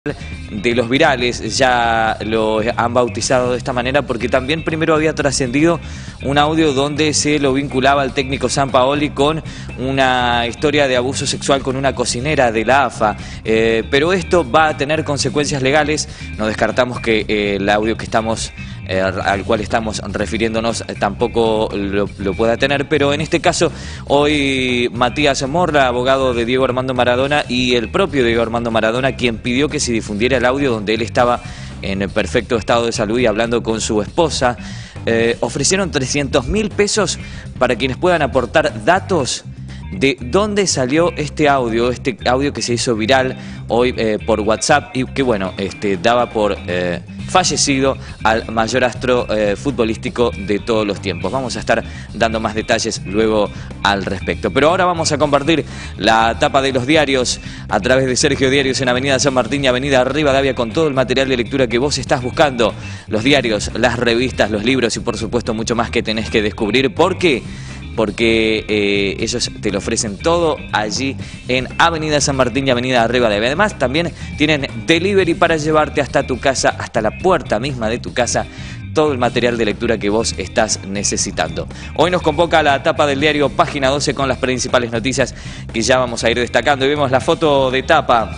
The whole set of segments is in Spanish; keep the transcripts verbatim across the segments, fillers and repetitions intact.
de los virales, ya lo han bautizado de esta manera porque también primero había trascendido un audio donde se lo vinculaba al técnico Sampaoli con una historia de abuso sexual con una cocinera de la A F A, eh, pero esto va a tener consecuencias legales. No descartamos que eh, el audio que estamos eh, al cual estamos refiriéndonos eh, tampoco lo, lo pueda tener, pero en este caso hoy Matías Morla, abogado de Diego Armando Maradona, y el propio Diego Armando Maradona, quien pidió que se difundiera el audio donde él estaba en perfecto estado de salud y hablando con su esposa, eh, ofrecieron trescientos mil pesos para quienes puedan aportar datos de dónde salió este audio, este audio que se hizo viral hoy eh, por WhatsApp y que bueno, este, daba por eh, fallecido al mayor astro eh, futbolístico de todos los tiempos. Vamos a estar dando más detalles luego al respecto. Pero ahora vamos a compartir la tapa de los diarios a través de Sergio Diarios en Avenida San Martín y Avenida Rivadavia, con todo el material de lectura que vos estás buscando. Los diarios, las revistas, los libros y por supuesto mucho más que tenés que descubrir. ¿Por qué? Porque eh, ellos te lo ofrecen todo allí en Avenida San Martín y Avenida Rivadavia. Además, también tienen delivery para llevarte hasta tu casa, hasta la puerta misma de tu casa, todo el material de lectura que vos estás necesitando. Hoy nos convoca la tapa del diario Página doce con las principales noticias que ya vamos a ir destacando. Y vemos la foto de tapa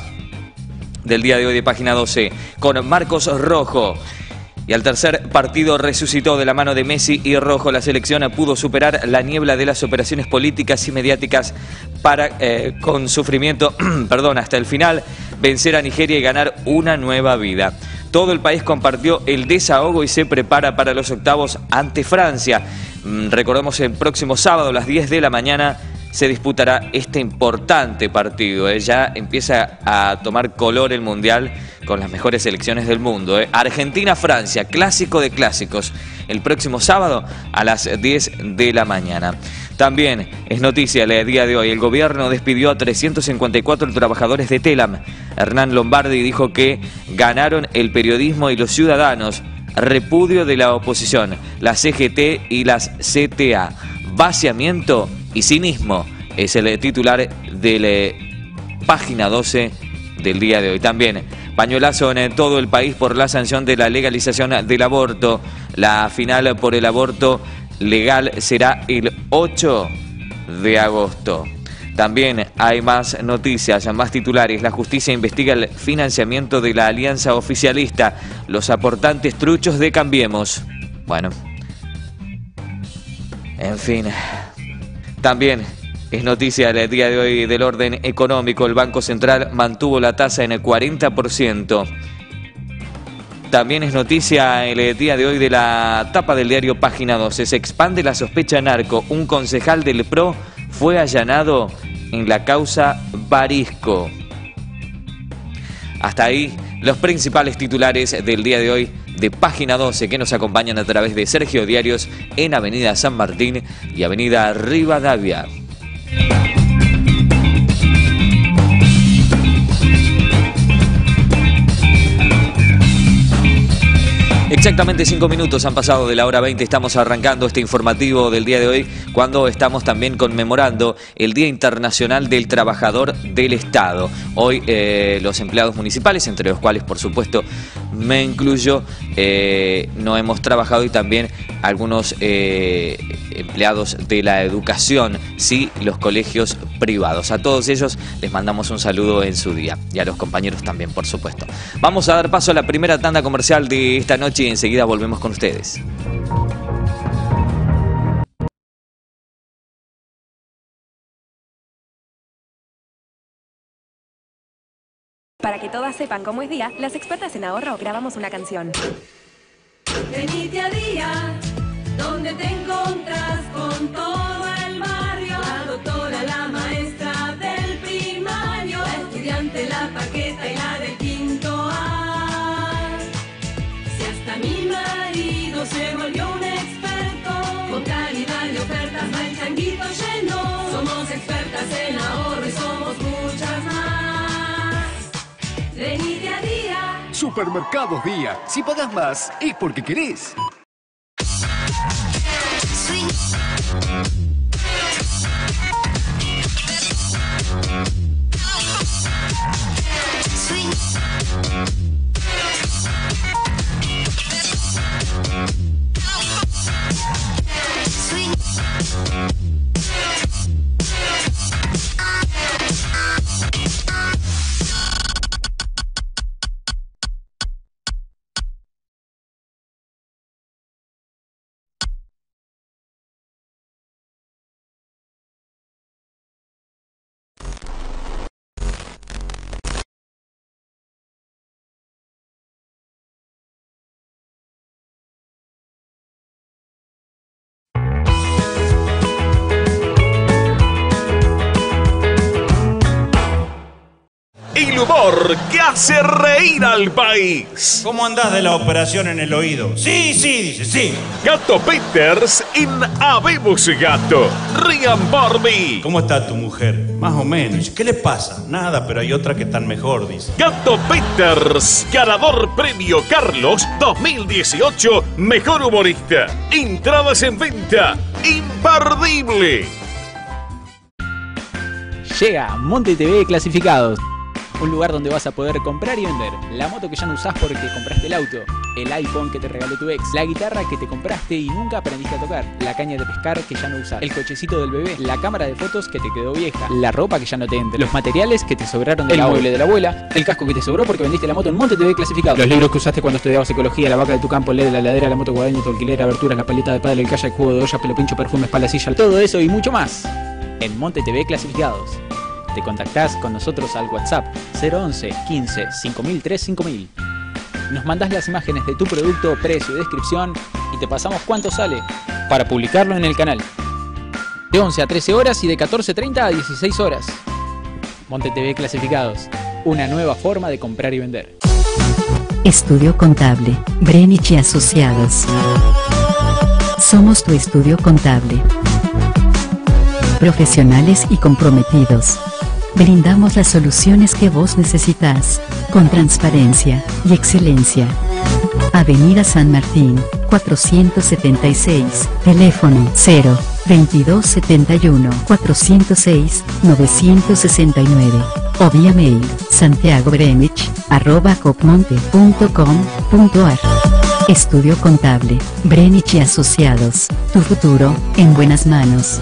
del día de hoy de Página doce con Marcos Rojo. Y al tercer partido resucitó de la mano de Messi y Rojo. La selección pudo superar la niebla de las operaciones políticas y mediáticas para, eh, con sufrimiento, perdón, hasta el final, vencer a Nigeria y ganar una nueva vida. Todo el país compartió el desahogo y se prepara para los octavos ante Francia. Mm, recordemos, el próximo sábado a las diez de la mañana se disputará este importante partido. ¿eh? Ya empieza a tomar color el Mundial con las mejores selecciones del mundo. ¿eh? Argentina-Francia, clásico de clásicos, el próximo sábado a las diez de la mañana. También es noticia el día de hoy, el gobierno despidió a trescientos cincuenta y cuatro trabajadores de Telam. Hernán Lombardi dijo que ganaron el periodismo y los ciudadanos, repudio de la oposición, la C G T y las C T A. Vaciamiento y cinismo es el titular de la Página doce del día de hoy. También pañuelazo en todo el país por la sanción de la legalización del aborto. La final por el aborto legal será el ocho de agosto. También hay más noticias, más titulares. La justicia investiga el financiamiento de la alianza oficialista. Los aportantes truchos de Cambiemos. Bueno, en fin. También es noticia el día de hoy del orden económico. El Banco Central mantuvo la tasa en el cuarenta por ciento. También es noticia el día de hoy de la tapa del diario Página doce. Se expande la sospecha narco. Un concejal del P R O fue allanado en la causa Barisco. Hasta ahí los principales titulares del día de hoy de Página doce que nos acompañan a través de Sergio Diarios en Avenida San Martín y Avenida Rivadavia. Exactamente cinco minutos han pasado de la hora veinte, estamos arrancando este informativo del día de hoy cuando estamos también conmemorando el Día Internacional del Trabajador del Estado. Hoy eh, los empleados municipales, entre los cuales por supuesto me incluyo, eh, no hemos trabajado y también algunos eh, empleados de la educación, sí, los colegios privados. A todos ellos les mandamos un saludo en su día y a los compañeros también, por supuesto. Vamos a dar paso a la primera tanda comercial de esta noche y enseguida volvemos con ustedes. Para que todas sepan cómo es día, las expertas en ahorro grabamos una canción. Venite a Día, donde te encontrás con todo el barrio. La doctora, la maestra del primario, la estudiante, la paqueta y la del quinto A. Si hasta mi marido se volvió un experto, con calidad y ofertas va el changuito lleno. Somos expertas en ahorro y somos muchas más. Venite a Día. Supermercados Día. Si pagas más, es porque querés. Swing. humor que hace reír al país. ¿Cómo andás de la operación en el oído? Sí, sí, dice, sí. Gato Peters en Habemos Gato. Rían por mí. ¿Cómo está tu mujer? Más o menos. Dice, ¿qué le pasa? Nada, pero hay otra que están mejor, dice. Gato Peters, ganador premio Carlos dos mil dieciocho, mejor humorista. Entradas en venta. Imperdible. Llega Monte T V Clasificados, un lugar donde vas a poder comprar y vender la moto que ya no usás porque compraste el auto, el iPhone que te regaló tu ex, la guitarra que te compraste y nunca aprendiste a tocar, la caña de pescar que ya no usás, el cochecito del bebé, la cámara de fotos que te quedó vieja, la ropa que ya no te entra, los materiales que te sobraron del mueble de la abuela, el casco que te sobró porque vendiste la moto en Monte T V Clasificados, los libros que usaste cuando estudiabas ecología, la vaca de tu campo, el L E D, la heladera, la moto guadaña, tu alquiler, aberturas, la paleta de padre, el kayak, el juego de olla, pelo pincho, perfumes, pala, silla, todo eso y mucho más en Monte T V Clasificados. Te contactás con nosotros al WhatsApp cero once quince cinco mil tres cinco mil. Nos mandás las imágenes de tu producto, precio y descripción y te pasamos cuánto sale para publicarlo en el canal. De once a trece horas y de catorce treinta a dieciséis horas. Monte T V Clasificados, una nueva forma de comprar y vender. Estudio Contable, Brenich y Asociados. Somos tu estudio contable. Profesionales y comprometidos. Brindamos las soluciones que vos necesitas, con transparencia y excelencia. Avenida San Martín, cuatrocientos setenta y seis, teléfono cero veintidós setenta y uno cuatrocientos seis novecientos sesenta y nueve, o vía mail santiagobrenich arroba copmonte punto com punto ar. Estudio Contable, Brenich y Asociados, tu futuro en buenas manos.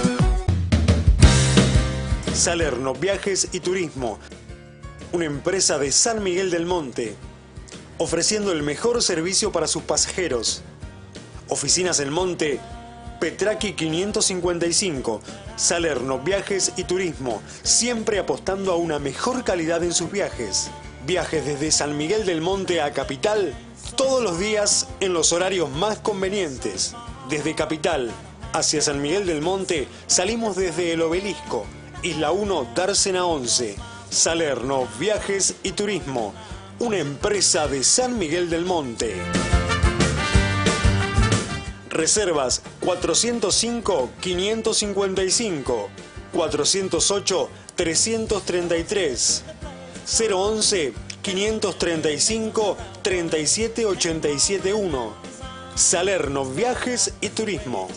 Salerno Viajes y Turismo, una empresa de San Miguel del Monte, ofreciendo el mejor servicio para sus pasajeros. Oficinas en Monte, Petraqui quinientos cincuenta y cinco, Salerno Viajes y Turismo, siempre apostando a una mejor calidad en sus viajes. Viajes desde San Miguel del Monte a Capital, todos los días en los horarios más convenientes. Desde Capital hacia San Miguel del Monte salimos desde el Obelisco, Isla uno, Dársena once. Salerno Viajes y Turismo, una empresa de San Miguel del Monte. Reservas cuatrocientos cinco, quinientos cincuenta y cinco, cuatrocientos ocho, trescientos treinta y tres, cero once, quinientos treinta y cinco, treinta y siete ochenta y siete uno. Salerno Viajes y Turismo.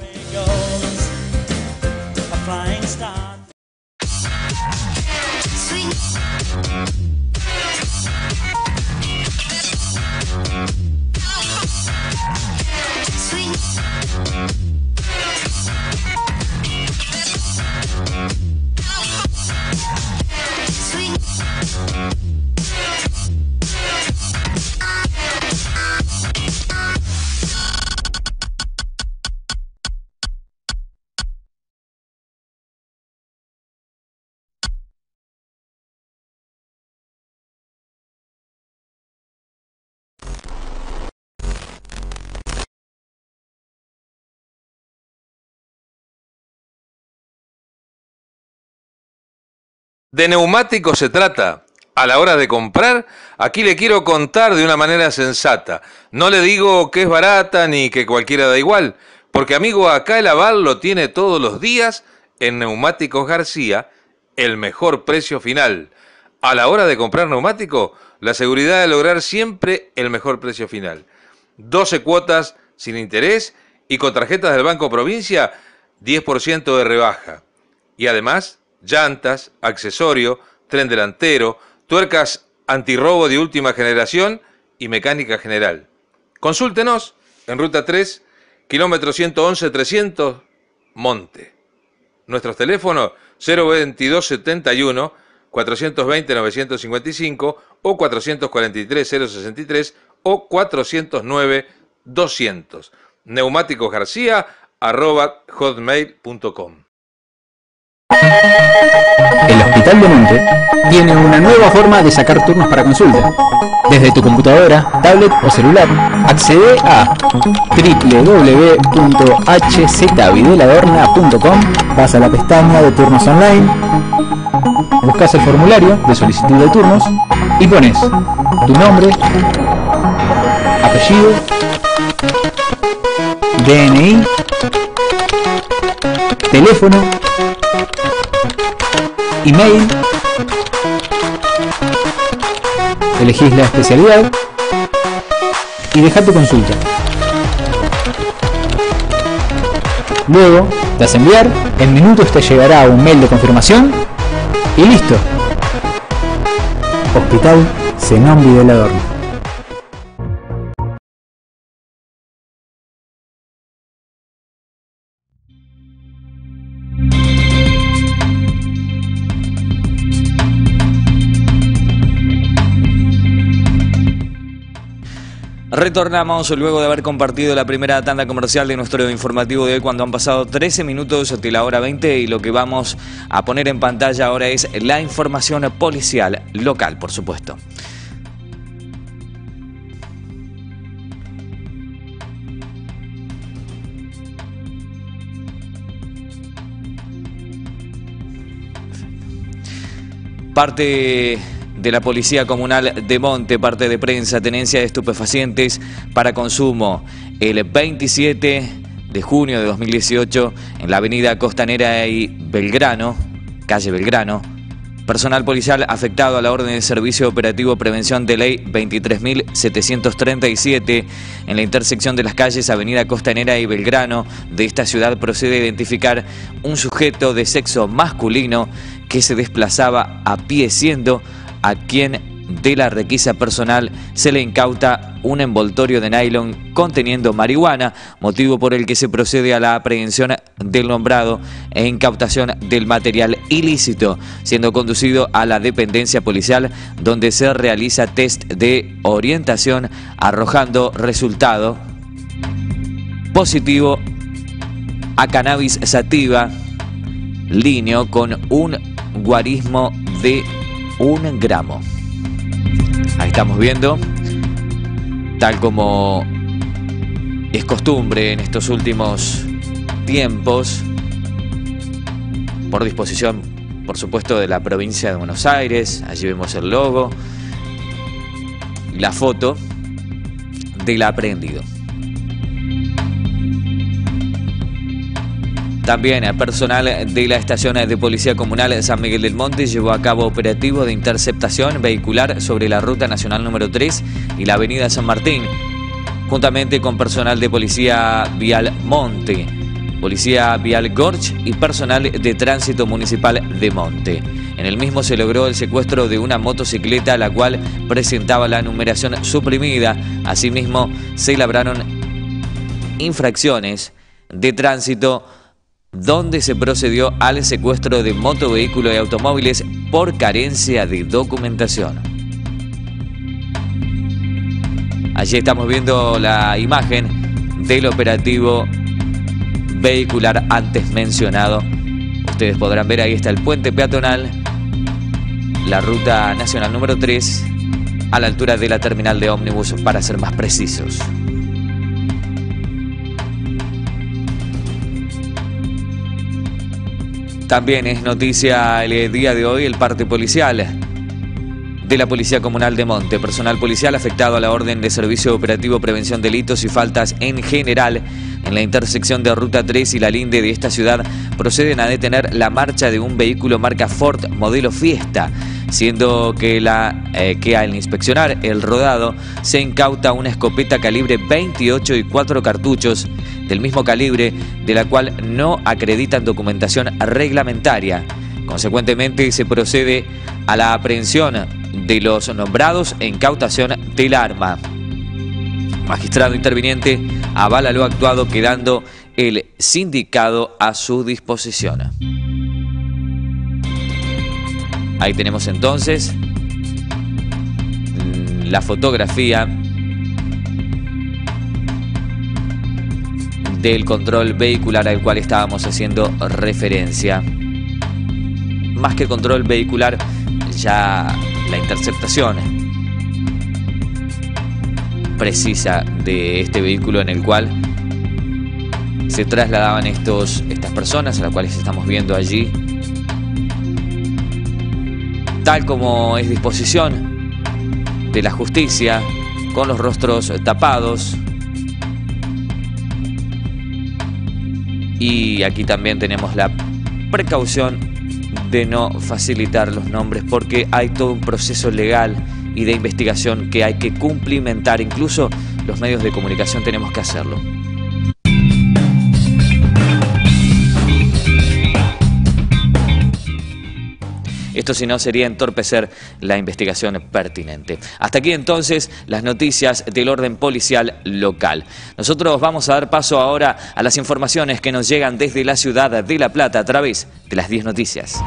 De neumáticos se trata. A la hora de comprar, aquí le quiero contar de una manera sensata. No le digo que es barata ni que cualquiera da igual, porque amigo, acá el aval lo tiene todos los días en Neumáticos García, el mejor precio final. A la hora de comprar neumático, la seguridad de lograr siempre el mejor precio final. doce cuotas sin interés y con tarjetas del Banco Provincia, diez por ciento de rebaja. Y además, llantas, accesorio, tren delantero, tuercas antirrobo de última generación y mecánica general. Consúltenos en Ruta tres, kilómetro ciento once trescientos, Monte. Nuestros teléfonos cero veintidós setenta y uno, cuatrocientos veinte novecientos cincuenta y cinco o cuatrocientos cuarenta y tres cero sesenta y tres o cuatrocientos nueve doscientos. Neumáticos García arroba hotmail punto com. El Hospital de Monte tiene una nueva forma de sacar turnos para consulta. Desde tu computadora, tablet o celular, accede a doble u doble u doble u punto h z videladorna punto com, vas a la pestaña de turnos online, Buscas el formulario de solicitud de turnos y pones tu nombre, apellido, D N I, teléfono, email, elegís la especialidad y dejá tu consulta. Luego das a enviar, en minutos te llegará un mail de confirmación y listo. Hospital Zenón Videla Adorno. Retornamos luego de haber compartido la primera tanda comercial de nuestro informativo de hoy, cuando han pasado trece minutos de la hora veinte, y lo que vamos a poner en pantalla ahora es la información policial local, por supuesto. Parte de la Policía Comunal de Monte, parte de prensa, tenencia de estupefacientes para consumo el veintisiete de junio de dos mil dieciocho en la avenida Costanera y Belgrano, calle Belgrano. Personal policial afectado a la orden de servicio operativo prevención de ley veintitrés mil setecientos treinta y siete en la intersección de las calles Avenida Costanera y Belgrano de esta ciudad procede a identificar un sujeto de sexo masculino que se desplazaba a pie, siendo a quien de la requisa personal se le incauta un envoltorio de nylon conteniendo marihuana, motivo por el que se procede a la aprehensión del nombrado e incautación del material ilícito, siendo conducido a la dependencia policial donde se realiza test de orientación arrojando resultado positivo a cannabis sativa líneo con un guarismo de un gramo. Ahí estamos viendo, tal como es costumbre en estos últimos tiempos, por disposición, por supuesto, de la provincia de Buenos Aires. Allí vemos el logo, la foto del aprehendido. También el personal de la estación de Policía Comunal de San Miguel del Monte llevó a cabo operativo de interceptación vehicular sobre la Ruta Nacional número tres y la Avenida San Martín, juntamente con personal de Policía Vial Monte, Policía Vial Gorch y personal de Tránsito Municipal de Monte. En el mismo se logró el secuestro de una motocicleta, la cual presentaba la numeración suprimida. Asimismo, se labraron infracciones de tránsito donde se procedió al secuestro de motovehículos y automóviles por carencia de documentación. Allí estamos viendo la imagen del operativo vehicular antes mencionado. Ustedes podrán ver, ahí está el puente peatonal, la ruta nacional número tres, a la altura de la terminal de ómnibus, para ser más precisos. También es noticia el día de hoy el parte policial de la Policía Comunal de Monte. Personal policial afectado a la orden de servicio operativo prevención delitos y faltas en general en la intersección de Ruta tres y la Linde de esta ciudad proceden a detener la marcha de un vehículo marca Ford modelo Fiesta, siendo que, la, eh, que al inspeccionar el rodado se incauta una escopeta calibre veintiocho y cuatro cartuchos del mismo calibre, de la cual no acreditan documentación reglamentaria. Consecuentemente, se procede a la aprehensión de los nombrados e incautación del arma. Magistrado interviniente avala lo actuado, quedando el sindicado a su disposición. Ahí tenemos entonces la fotografía del control vehicular al cual estábamos haciendo referencia. Más que control vehicular, ya la interceptación precisa de este vehículo en el cual se trasladaban estos, estas personas, a las cuales estamos viendo allí tal como es disposición de la justicia, con los rostros tapados. Y aquí también tenemos la precaución de no facilitar los nombres porque hay todo un proceso legal y de investigación que hay que cumplimentar. Incluso los medios de comunicación tenemos que hacerlo. Esto, si no, sería entorpecer la investigación pertinente. Hasta aquí entonces las noticias del orden policial local. Nosotros vamos a dar paso ahora a las informaciones que nos llegan desde la ciudad de La Plata a través de las diez noticias.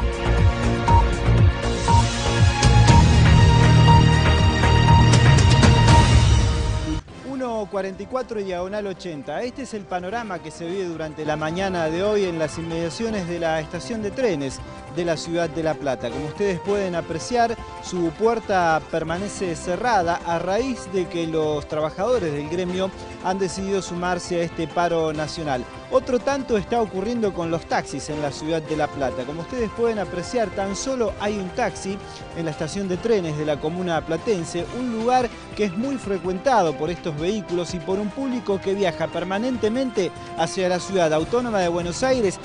cuarenta y cuatro diagonal ochenta. Este es el panorama que se vive durante la mañana de hoy en las inmediaciones de la estación de trenes de la ciudad de La Plata. Como ustedes pueden apreciar, su puerta permanece cerrada a raíz de que los trabajadores del gremio han decidido sumarse a este paro nacional. Otro tanto está ocurriendo con los taxis en la ciudad de La Plata. Como ustedes pueden apreciar, tan solo hay un taxi en la estación de trenes de la comuna platense, un lugar que es muy frecuentado por estos vehículos y por un público que viaja permanentemente hacia la ciudad autónoma de Buenos Aires.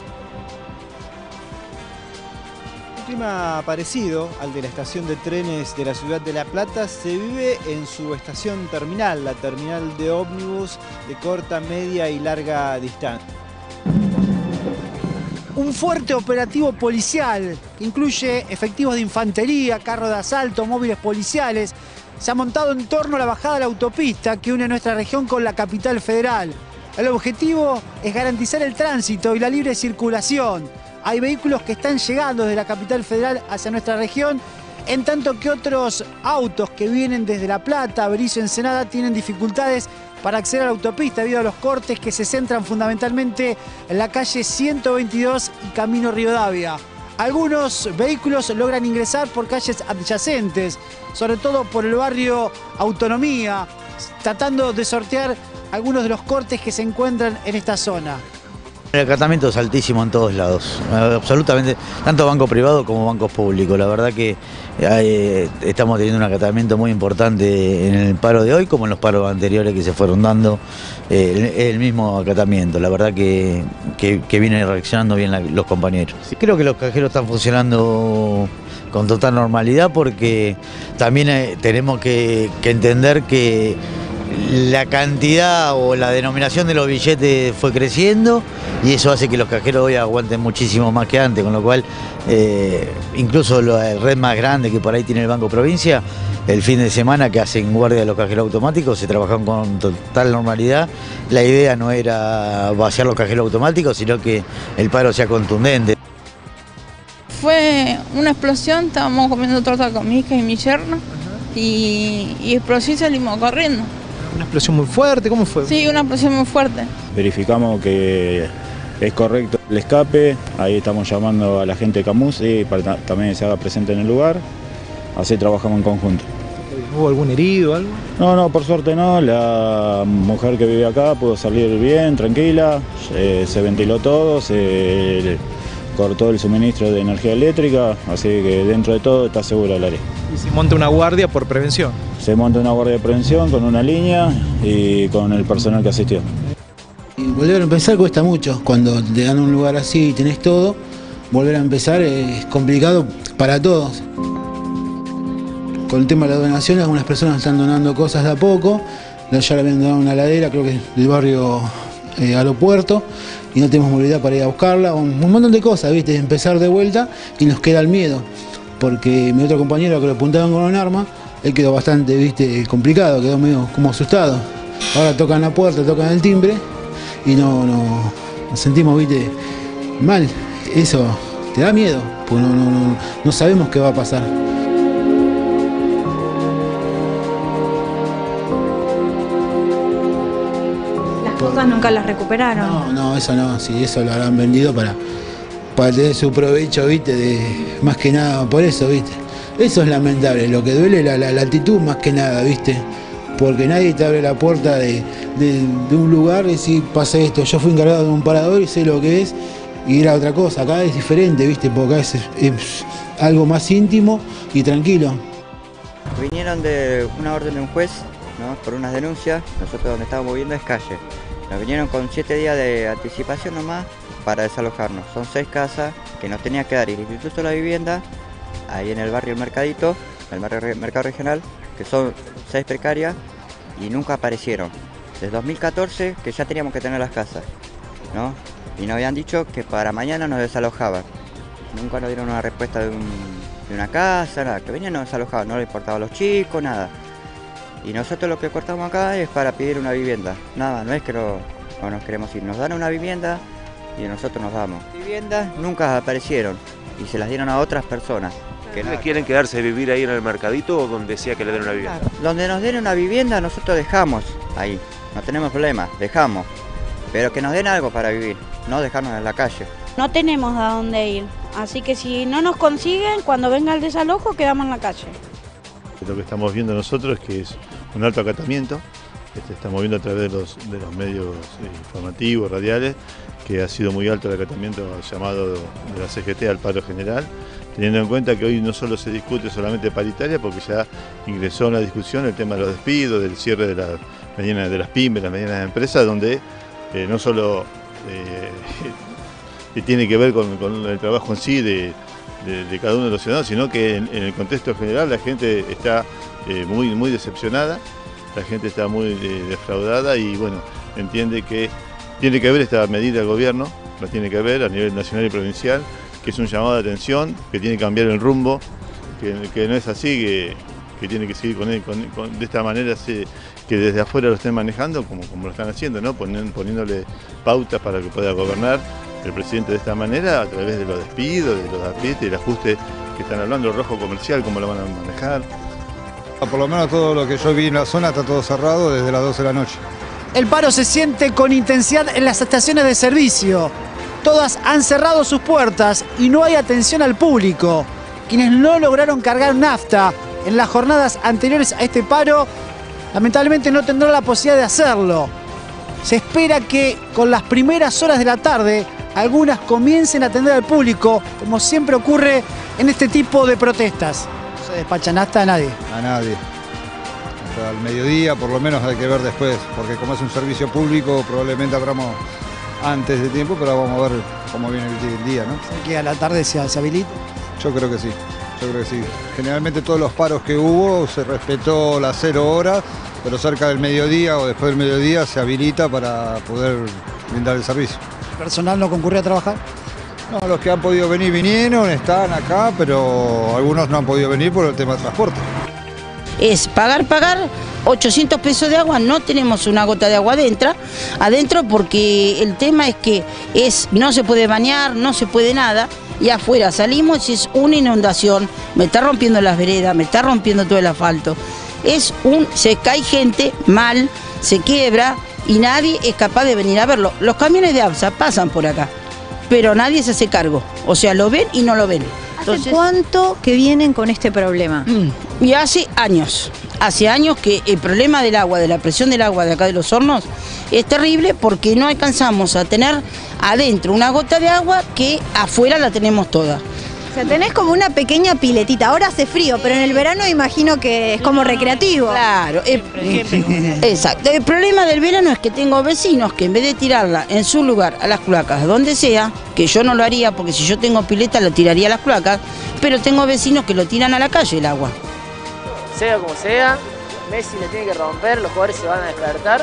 Un clima parecido al de la estación de trenes de la ciudad de La Plata se vive en su estación terminal, la terminal de ómnibus de corta, media y larga distancia. Un fuerte operativo policial que incluye efectivos de infantería, carros de asalto, móviles policiales, se ha montado en torno a la bajada de la autopista que une nuestra región con la capital federal. El objetivo es garantizar el tránsito y la libre circulación. Hay vehículos que están llegando desde la capital federal hacia nuestra región, en tanto que otros autos que vienen desde La Plata, Berizo, Ensenada, tienen dificultades para acceder a la autopista debido a los cortes que se centran fundamentalmente en la calle ciento veintidós y Camino Rivadavia. Algunos vehículos logran ingresar por calles adyacentes, sobre todo por el barrio Autonomía, tratando de sortear algunos de los cortes que se encuentran en esta zona. El acatamiento es altísimo en todos lados, absolutamente, tanto banco privado como bancos públicos. La verdad que eh, estamos teniendo un acatamiento muy importante en el paro de hoy, como en los paros anteriores que se fueron dando, eh, el, el mismo acatamiento. La verdad que, que, que vienen reaccionando bien la, los compañeros. Creo que los cajeros están funcionando con total normalidad porque también eh, tenemos que, que entender que la cantidad o la denominación de los billetes fue creciendo y eso hace que los cajeros hoy aguanten muchísimo más que antes, con lo cual eh, incluso la red más grande que por ahí tiene el Banco Provincia, el fin de semana que hacen guardia de los cajeros automáticos, se trabajaron con total normalidad. La idea no era vaciar los cajeros automáticos, sino que el paro sea contundente. Fue una explosión, estábamos comiendo torta con mi hija y mi yerno y, y explosión y salimos corriendo. ¿Una explosión muy fuerte? ¿Cómo fue? Sí, una explosión muy fuerte. Verificamos que es correcto el escape, ahí estamos llamando a la gente de Camusi para también que se haga presente en el lugar, así trabajamos en conjunto. ¿Hubo algún herido o algo? No, no, por suerte no, la mujer que vive acá pudo salir bien, tranquila, eh, se ventiló todo, se cortó el suministro de energía eléctrica, así que dentro de todo está segura el área. ¿Y se monta una guardia por prevención? Se monta una guardia de prevención con una línea y con el personal que asistió. Y volver a empezar cuesta mucho, cuando te dan un lugar así y tenés todo, volver a empezar es complicado para todos. Con el tema de la donación, algunas personas están donando cosas de a poco, ya le habían donado una heladera, creo que del barrio eh, Aeropuerto, y no tenemos movilidad para ir a buscarla, un, un montón de cosas, ¿viste? Empezar de vuelta y nos queda el miedo, porque mi otro compañero que lo apuntaban con un arma, él quedó bastante, ¿viste? Complicado, quedó medio como asustado. Ahora tocan la puerta, tocan el timbre y no, no nos sentimos, ¿viste? Mal. Eso te da miedo, porque no, no, no, no sabemos qué va a pasar. Cosas nunca las recuperaron. No, no, eso no, sí, eso lo habrán vendido para, para tener su provecho, ¿viste? De, más que nada por eso, ¿viste? Eso es lamentable, lo que duele es la, la, la actitud más que nada, ¿viste? Porque nadie te abre la puerta de, de, de un lugar y decir, pasa esto, yo fui encargado de un parador y sé lo que es, y era otra cosa, acá es diferente, ¿viste? Porque acá es, es, algo más íntimo y tranquilo. Vinieron de una orden de un juez, ¿no?, por unas denuncias. Nosotros donde estábamos viviendo es calle. Nos vinieron con siete días de anticipación nomás para desalojarnos. Son seis casas que nos tenía que dar el Instituto de la Vivienda, ahí en el barrio Mercadito, el barrio Mercado Regional, que son seis precarias y nunca aparecieron. Desde dos mil catorce que ya teníamos que tener las casas, ¿no? Y nos habían dicho que para mañana nos desalojaban. Nunca nos dieron una respuesta de, un, de una casa, nada, que venían y nos desalojaban, no les importaba a los chicos, nada. Y nosotros lo que cortamos acá es para pedir una vivienda, nada, no es que no, no nos queremos ir, nos dan una vivienda y nosotros nos vamos. Viviendas nunca aparecieron y se las dieron a otras personas. Que no quieren quedarse a vivir ahí en el Mercadito o donde sea que le den una vivienda. Claro. Donde nos den una vivienda nosotros dejamos ahí, no tenemos problema, dejamos. Pero que nos den algo para vivir, no dejarnos en la calle. No tenemos a dónde ir, así que si no nos consiguen, cuando venga el desalojo quedamos en la calle. Lo que estamos viendo nosotros es que es un alto acatamiento, este, estamos viendo a través de los, de los medios informativos, radiales, que ha sido muy alto el acatamiento llamado de la C G T al paro general, teniendo en cuenta que hoy no solo se discute solamente paritaria, porque ya ingresó en la discusión el tema de los despidos, del cierre de las, medianas, de las pymes, las medianas empresas, donde eh, no solo eh, tiene que ver con, con el trabajo en sí de, de, de cada uno de los ciudadanos, sino que en, en el contexto general la gente está eh, muy, muy decepcionada, la gente está muy eh, defraudada y bueno, entiende que tiene que ver esta medida del gobierno, la tiene que ver a nivel nacional y provincial, que es un llamado de atención, que tiene que cambiar el rumbo, que, que no es así, que, que tiene que seguir con, él, con, con de esta manera, se, que desde afuera lo estén manejando como, como lo están haciendo, ¿no? Ponen, poniéndole pautas para que pueda gobernar el presidente de esta manera a través de los despidos, de los aprietes, el ajuste que están hablando, el rojo comercial, cómo lo van a manejar. Por lo menos todo lo que yo vi en la zona está todo cerrado desde las doce de la noche. El paro se siente con intensidad en las estaciones de servicio. Todas han cerrado sus puertas y no hay atención al público. Quienes no lograron cargar nafta en las jornadas anteriores a este paro, lamentablemente no tendrán la posibilidad de hacerlo. Se espera que con las primeras horas de la tarde algunas comiencen a atender al público, como siempre ocurre en este tipo de protestas. No se despacha nafta a nadie. A nadie. Hasta el mediodía por lo menos hay que ver después, porque como es un servicio público probablemente abramos antes de tiempo, pero vamos a ver cómo viene el día, ¿no? ¿Que a la tarde se, se habilita? Yo creo que sí, yo creo que sí. Generalmente todos los paros que hubo se respetó las cero horas, pero cerca del mediodía o después del mediodía se habilita para poder brindar el servicio. ¿El personal no concurrió a trabajar? No, los que han podido venir vinieron, están acá, pero algunos no han podido venir por el tema de transporte. Es pagar, pagar, ochocientos pesos de agua, no tenemos una gota de agua adentro, adentro porque el tema es que es, no se puede bañar, no se puede nada, y afuera salimos y es una inundación, me está rompiendo las veredas, me está rompiendo todo el asfalto, es un, se cae gente mal, se quiebra y nadie es capaz de venir a verlo. Los camiones de ABSA pasan por acá, pero nadie se hace cargo, o sea, lo ven y no lo ven. ¿Hace Entonces, cuánto que vienen con este problema? Y hace años, hace años que el problema del agua, de la presión del agua de acá de los hornos, es terrible porque no alcanzamos a tener adentro una gota de agua que afuera la tenemos toda. O sea, tenés como una pequeña piletita, ahora hace frío, pero en el verano imagino que es como recreativo. Claro, el, exacto. El problema del verano es que tengo vecinos que en vez de tirarla en su lugar a las cloacas, donde sea, que yo no lo haría porque si yo tengo pileta lo tiraría a las cloacas, pero tengo vecinos que lo tiran a la calle el agua. Sea como sea, Messi le tiene que romper, los jugadores se van a despertar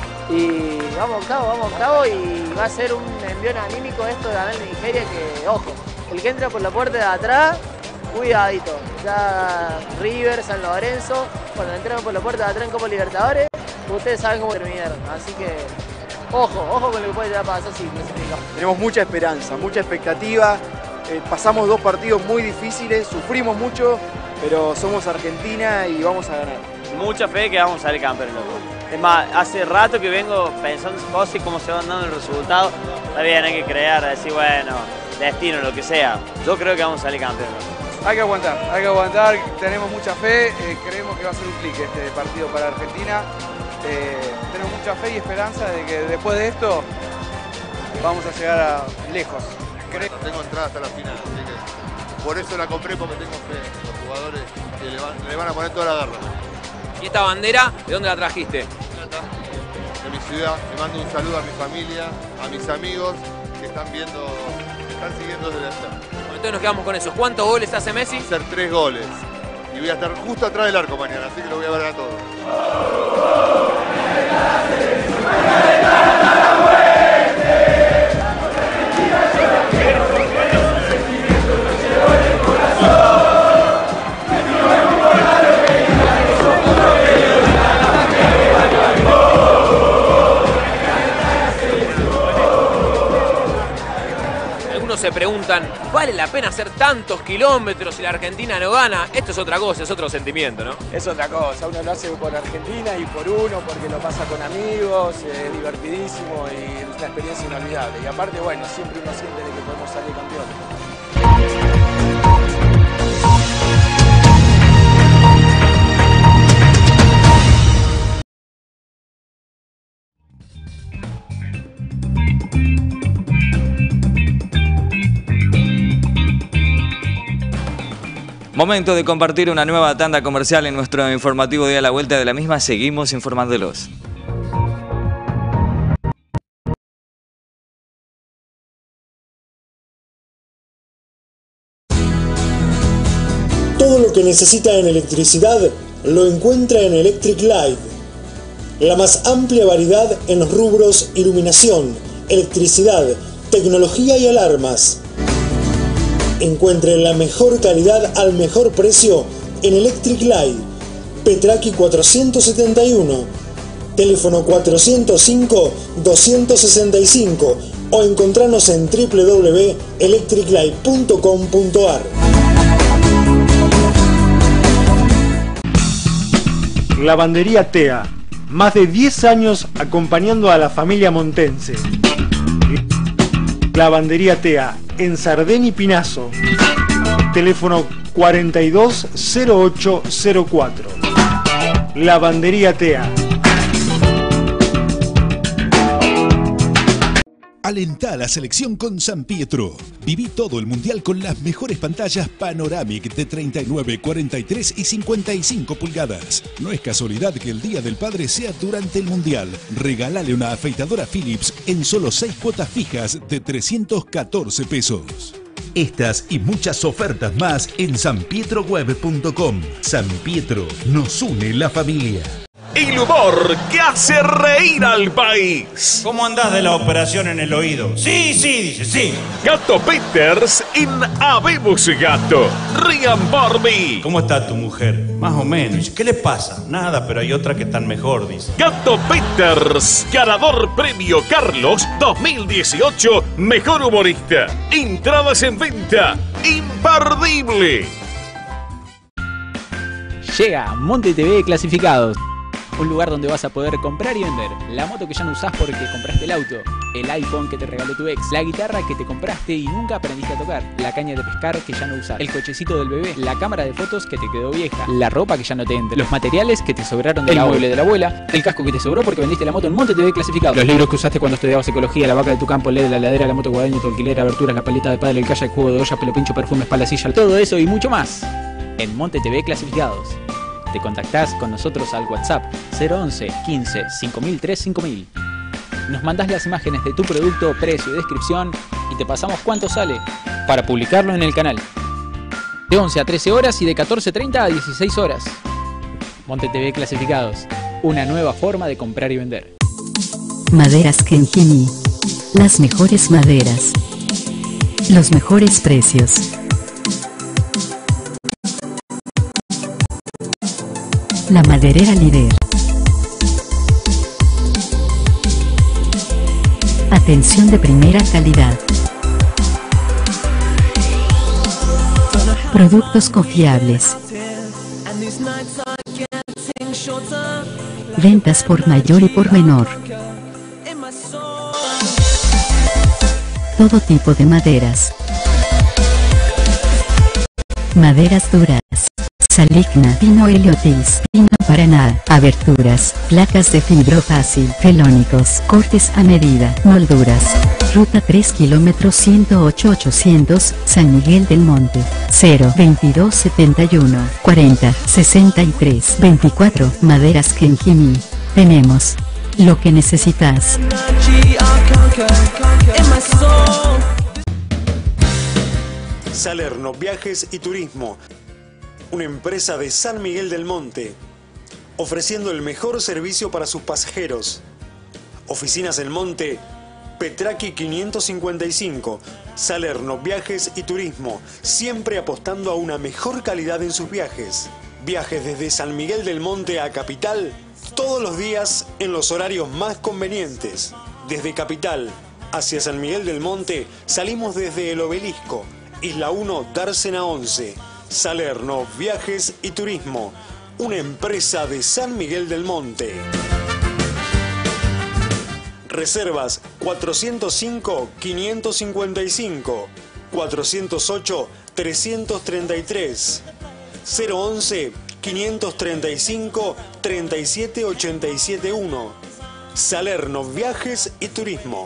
y vamos a cabo, vamos a cabo y va a ser un envión anímico esto de ganar Nigeria que, ojo, el que entra por la puerta de atrás, cuidadito, ya River, San Lorenzo, cuando entraron por la puerta de atrás en Copa Libertadores, ustedes saben cómo terminaron, así que ojo, ojo con lo que puede llegar a pasar si clasificamos. Tenemos mucha esperanza, mucha expectativa, eh, pasamos dos partidos muy difíciles, sufrimos mucho, pero somos Argentina y vamos a ganar. Mucha fe que vamos a salir campeones, loco. Es más, hace rato que vengo pensando en cosas y cómo se van dando el resultado. Está bien, hay que creer, decir, bueno, destino, lo que sea. Yo creo que vamos a salir campeones. Hay que aguantar, hay que aguantar, tenemos mucha fe, eh, creemos que va a ser un clic este partido para Argentina. Eh, tenemos mucha fe y esperanza de que después de esto vamos a llegar a lejos. Bueno, tengo entrada hasta la final, así que por eso la compré, porque tengo fe en los jugadores que le van, le van a poner toda la garra. ¿Y esta bandera, de dónde la trajiste? De mi ciudad. Le mando un saludo a mi familia, a mis amigos que están viendo, que están siguiendo desde allá. Bueno, entonces nos quedamos con eso. ¿Cuántos goles hace Messi? Hacer tres goles. Y voy a estar justo atrás del arco mañana, así que lo voy a ver a todos. Se preguntan, ¿vale la pena hacer tantos kilómetros si la Argentina no gana? Esto es otra cosa, es otro sentimiento, ¿no? Es otra cosa, uno lo hace por Argentina y por uno, porque lo pasa con amigos, es divertidísimo y es una experiencia inolvidable. Y aparte, bueno, siempre uno siente de que podemos salir campeones. Momento de compartir una nueva tanda comercial en nuestro informativo día. A la vuelta de la misma seguimos informándolos. Todo lo que necesita en electricidad lo encuentra en Electric Light. La más amplia variedad en los rubros iluminación, electricidad, tecnología y alarmas. Encuentre la mejor calidad al mejor precio en Electric Light. Petraqui cuatrocientos setenta y uno. Teléfono cuatrocientos cinco, doscientos sesenta y cinco o encontrarnos en w w w punto electric light punto com punto a r. Lavandería Tea. Más de diez años acompañando a la familia montense. Lavandería Tea, en Sardén y Pinazo. Teléfono cuarenta y dos cero ocho cero cuatro. Lavandería Tea. Alentá a la selección con San Pietro. Viví todo el mundial con las mejores pantallas Panoramic de treinta y nueve, cuarenta y tres y cincuenta y cinco pulgadas. No es casualidad que el Día del Padre sea durante el mundial. Regálale una afeitadora Philips en solo seis cuotas fijas de trescientos catorce pesos. Estas y muchas ofertas más en san pietro web punto com. San Pietro, nos une la familia. El humor que hace reír al país. ¿Cómo andás de la operación en el oído? Sí, sí, dice, sí. Gato Peters en Habemos Gato. Rían por mí. ¿Cómo está tu mujer? Más o menos. Dice, ¿qué le pasa? Nada, pero hay otra que están mejor, dice. Gato Peters, ganador premio Carlos dos mil dieciocho, mejor humorista. Entradas en venta. Imperdible. Llega Monte T V Clasificados. Un lugar donde vas a poder comprar y vender la moto que ya no usás porque compraste el auto, el iPhone que te regaló tu ex, la guitarra que te compraste y nunca aprendiste a tocar, la caña de pescar que ya no usás, el cochecito del bebé, la cámara de fotos que te quedó vieja, la ropa que ya no te entra, los materiales que te sobraron del mueble de la abuela, el casco que te sobró porque vendiste la moto en Monte T V Clasificados, los libros que usaste cuando estudiabas ecología, la vaca de tu campo, el L E D, la heladera, la moto guadaña, tu alquiler, aberturas, la paleta de padre, el kayak, juego de olla, pelo pincho, perfumes, pala, silla, todo eso y mucho más en Monte T V Clasificados. Te contactás con nosotros al WhatsApp cero once, quince, cinco mil tres, cinco mil. Nos mandás las imágenes de tu producto, precio y descripción y te pasamos cuánto sale para publicarlo en el canal. De once a trece horas y de catorce treinta a dieciséis horas. Monte T V Clasificados, una nueva forma de comprar y vender. Maderas Kenjini. Las mejores maderas. Los mejores precios. La maderera líder. Atención de primera calidad. Productos confiables. Ventas por mayor y por menor. Todo tipo de maderas. Maderas duras. Saligna, pino heliotis, pino Paraná, aberturas, placas de fibro fácil, felónicos, cortes a medida, molduras. Ruta tres kilómetros ciento ocho ochocientos, San Miguel del Monte, cero veintidós setenta y uno, cuarenta, sesenta y tres, veinticuatro, Maderas Genjimí. Tenemos lo que necesitas. Salerno Viajes y Turismo, una empresa de San Miguel del Monte, ofreciendo el mejor servicio para sus pasajeros. Oficinas en Monte, Petraqui quinientos cincuenta y cinco, Salerno Viajes y Turismo, siempre apostando a una mejor calidad en sus viajes. Viajes desde San Miguel del Monte a Capital, todos los días en los horarios más convenientes. Desde Capital hacia San Miguel del Monte salimos desde el Obelisco, Isla uno, Dársena once. Salerno Viajes y Turismo, una empresa de San Miguel del Monte. Reservas cuatrocientos cinco, quinientos cincuenta y cinco, cuatrocientos ocho, trescientos treinta y tres, cero once, quinientos treinta y cinco, treinta y siete ochenta y siete uno. Salerno Viajes y Turismo.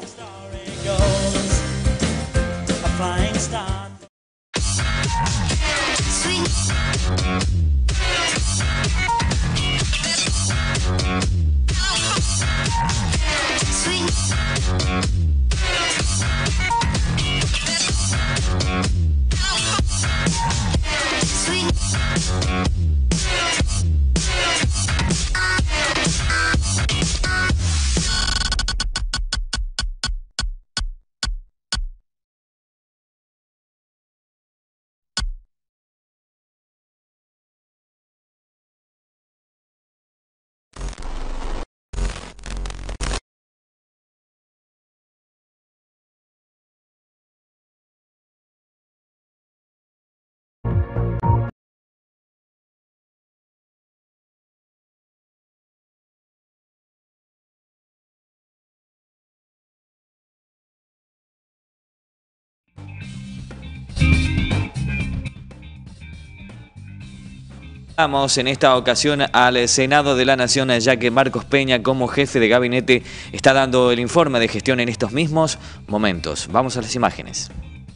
Vamos en esta ocasión al Senado de la Nación, ya que Marcos Peña, como jefe de gabinete, está dando el informe de gestión en estos mismos momentos. Vamos a las imágenes.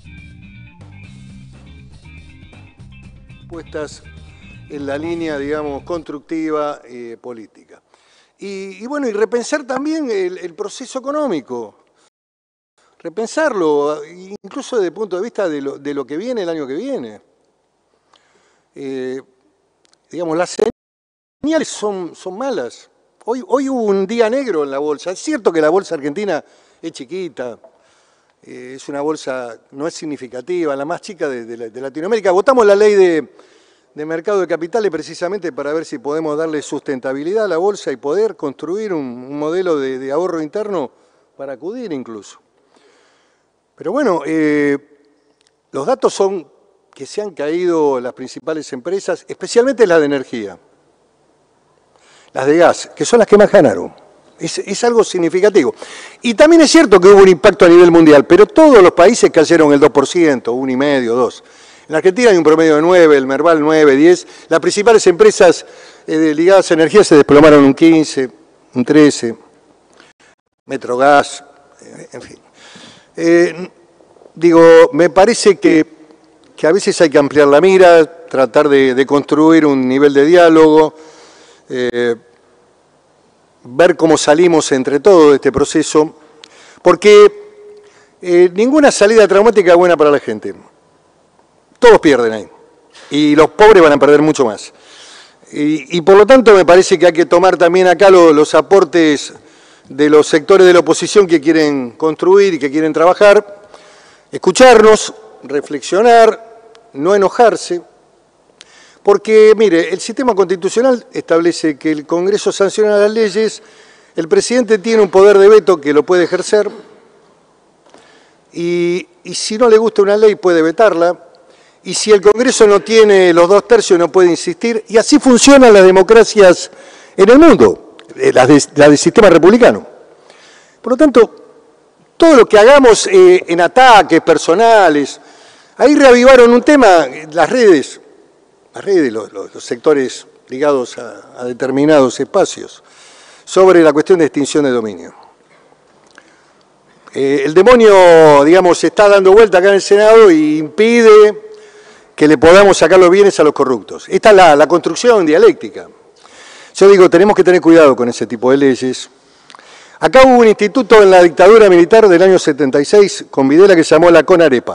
Puestas en la línea, digamos, constructiva eh, política. Y, y bueno, y repensar también el, el proceso económico. Repensarlo, incluso desde el punto de vista de lo, de lo que viene el año que viene. Eh, digamos, las señales son, son malas. Hoy, hoy hubo un día negro en la bolsa. Es cierto que la bolsa argentina es chiquita, eh, es una bolsa, no es significativa, la más chica de, de, de Latinoamérica. Votamos la ley de, de mercado de capitales precisamente para ver si podemos darle sustentabilidad a la bolsa y poder construir un, un modelo de, de ahorro interno para acudir incluso. Pero bueno, eh, los datos son que se han caído las principales empresas, especialmente las de energía, las de gas, que son las que más ganaron. Es, es algo significativo. Y también es cierto que hubo un impacto a nivel mundial, pero todos los países cayeron el dos por ciento, uno coma cinco, dos. En Argentina hay un promedio de nueve, el Merval nueve, diez. Las principales empresas eh, ligadas a energía se desplomaron un quince, un trece. Metrogas, eh, en fin. Eh, digo, me parece que que a veces hay que ampliar la mira, tratar de, de construir un nivel de diálogo, eh, ver cómo salimos entre todos de este proceso, porque eh, ninguna salida traumática es buena para la gente. Todos pierden ahí, y los pobres van a perder mucho más. Y, y por lo tanto me parece que hay que tomar también acá lo, los aportes de los sectores de la oposición que quieren construir y que quieren trabajar, escucharnos, reflexionar, no enojarse, porque, mire, el sistema constitucional establece que el Congreso sanciona las leyes, el presidente tiene un poder de veto que lo puede ejercer, y, y si no le gusta una ley puede vetarla, y si el Congreso no tiene los dos tercios no puede insistir, y así funcionan las democracias en el mundo, las de, las del sistema republicano. Por lo tanto, todo lo que hagamos eh, en ataques personales. Ahí reavivaron un tema, las redes, las redes, los, los, los sectores ligados a, a determinados espacios, sobre la cuestión de extinción de dominio. Eh, el demonio, digamos, está dando vuelta acá en el Senado y impide que le podamos sacar los bienes a los corruptos. Esta es la, la construcción dialéctica. Yo digo, tenemos que tener cuidado con ese tipo de leyes. Acá hubo un instituto en la dictadura militar del año setenta y seis con Videla que se llamó la CONAREPA.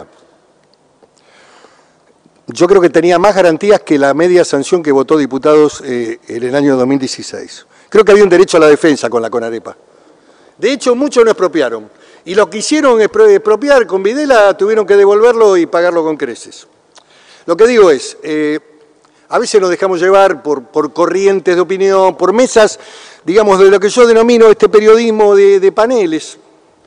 Yo creo que tenía más garantías que la media sanción que votó diputados eh, en el año dos mil dieciséis. Creo que había un derecho a la defensa con la CONAREPA. De hecho, muchos no expropiaron. Y los que hicieron expropiar con Videla tuvieron que devolverlo y pagarlo con creces. Lo que digo es, eh, a veces nos dejamos llevar por, por corrientes de opinión, por mesas, digamos, de lo que yo denomino este periodismo de, de paneles,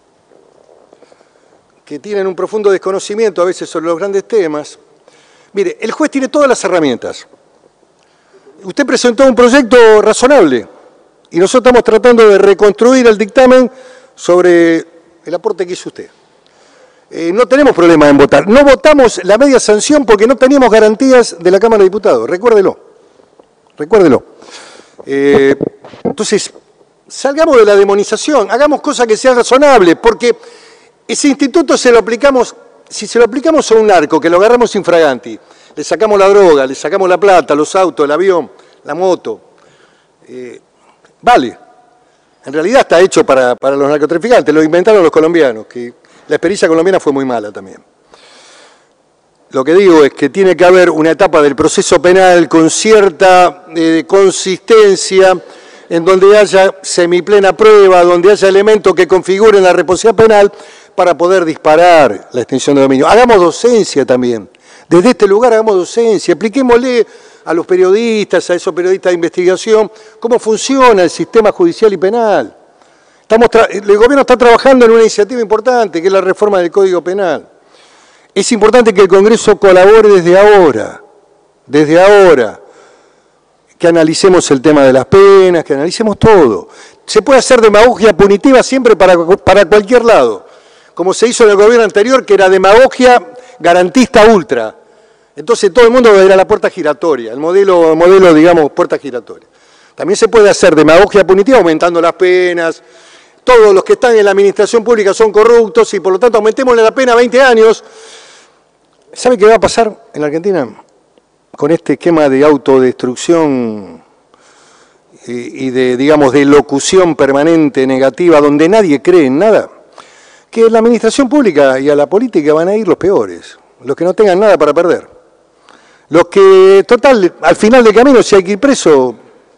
que tienen un profundo desconocimiento a veces sobre los grandes temas. Mire, el juez tiene todas las herramientas. Usted presentó un proyecto razonable y nosotros estamos tratando de reconstruir el dictamen sobre el aporte que hizo usted. Eh, no tenemos problema en votar. No votamos la media sanción porque no teníamos garantías de la Cámara de Diputados. Recuérdelo. Recuérdelo. Eh, entonces, salgamos de la demonización. Hagamos cosas que sean razonables, porque ese instituto se lo aplicamos, si se lo aplicamos a un narco, que lo agarramos infraganti, le sacamos la droga, le sacamos la plata, los autos, el avión, la moto, eh, vale. En realidad está hecho para, para los narcotraficantes, lo inventaron los colombianos, que la experiencia colombiana fue muy mala también. Lo que digo es que tiene que haber una etapa del proceso penal con cierta eh, consistencia, en donde haya semiplena prueba, donde haya elementos que configuren la responsabilidad penal para poder disparar la extinción de dominio. Hagamos docencia también. Desde este lugar hagamos docencia, expliquémosle a los periodistas, a esos periodistas de investigación, cómo funciona el sistema judicial y penal. Estamos el gobierno está trabajando en una iniciativa importante, que es la reforma del Código Penal. Es importante que el Congreso colabore desde ahora, desde ahora, que analicemos el tema de las penas, que analicemos todo. Se puede hacer demagogia punitiva siempre para, para cualquier lado, como se hizo en el gobierno anterior, que era demagogia garantista ultra. Entonces todo el mundo va a ir a la puerta giratoria, el modelo, modelo, digamos, puerta giratoria. También se puede hacer demagogia punitiva aumentando las penas. Todos los que están en la administración pública son corruptos y por lo tanto aumentémosle la pena a veinte años. ¿Sabe qué va a pasar en la Argentina? Con este esquema de autodestrucción y, y de, digamos, de locución permanente negativa, donde nadie cree en nada, que a la administración pública y a la política van a ir los peores, los que no tengan nada para perder. Los que, total, al final del camino, si hay que ir preso,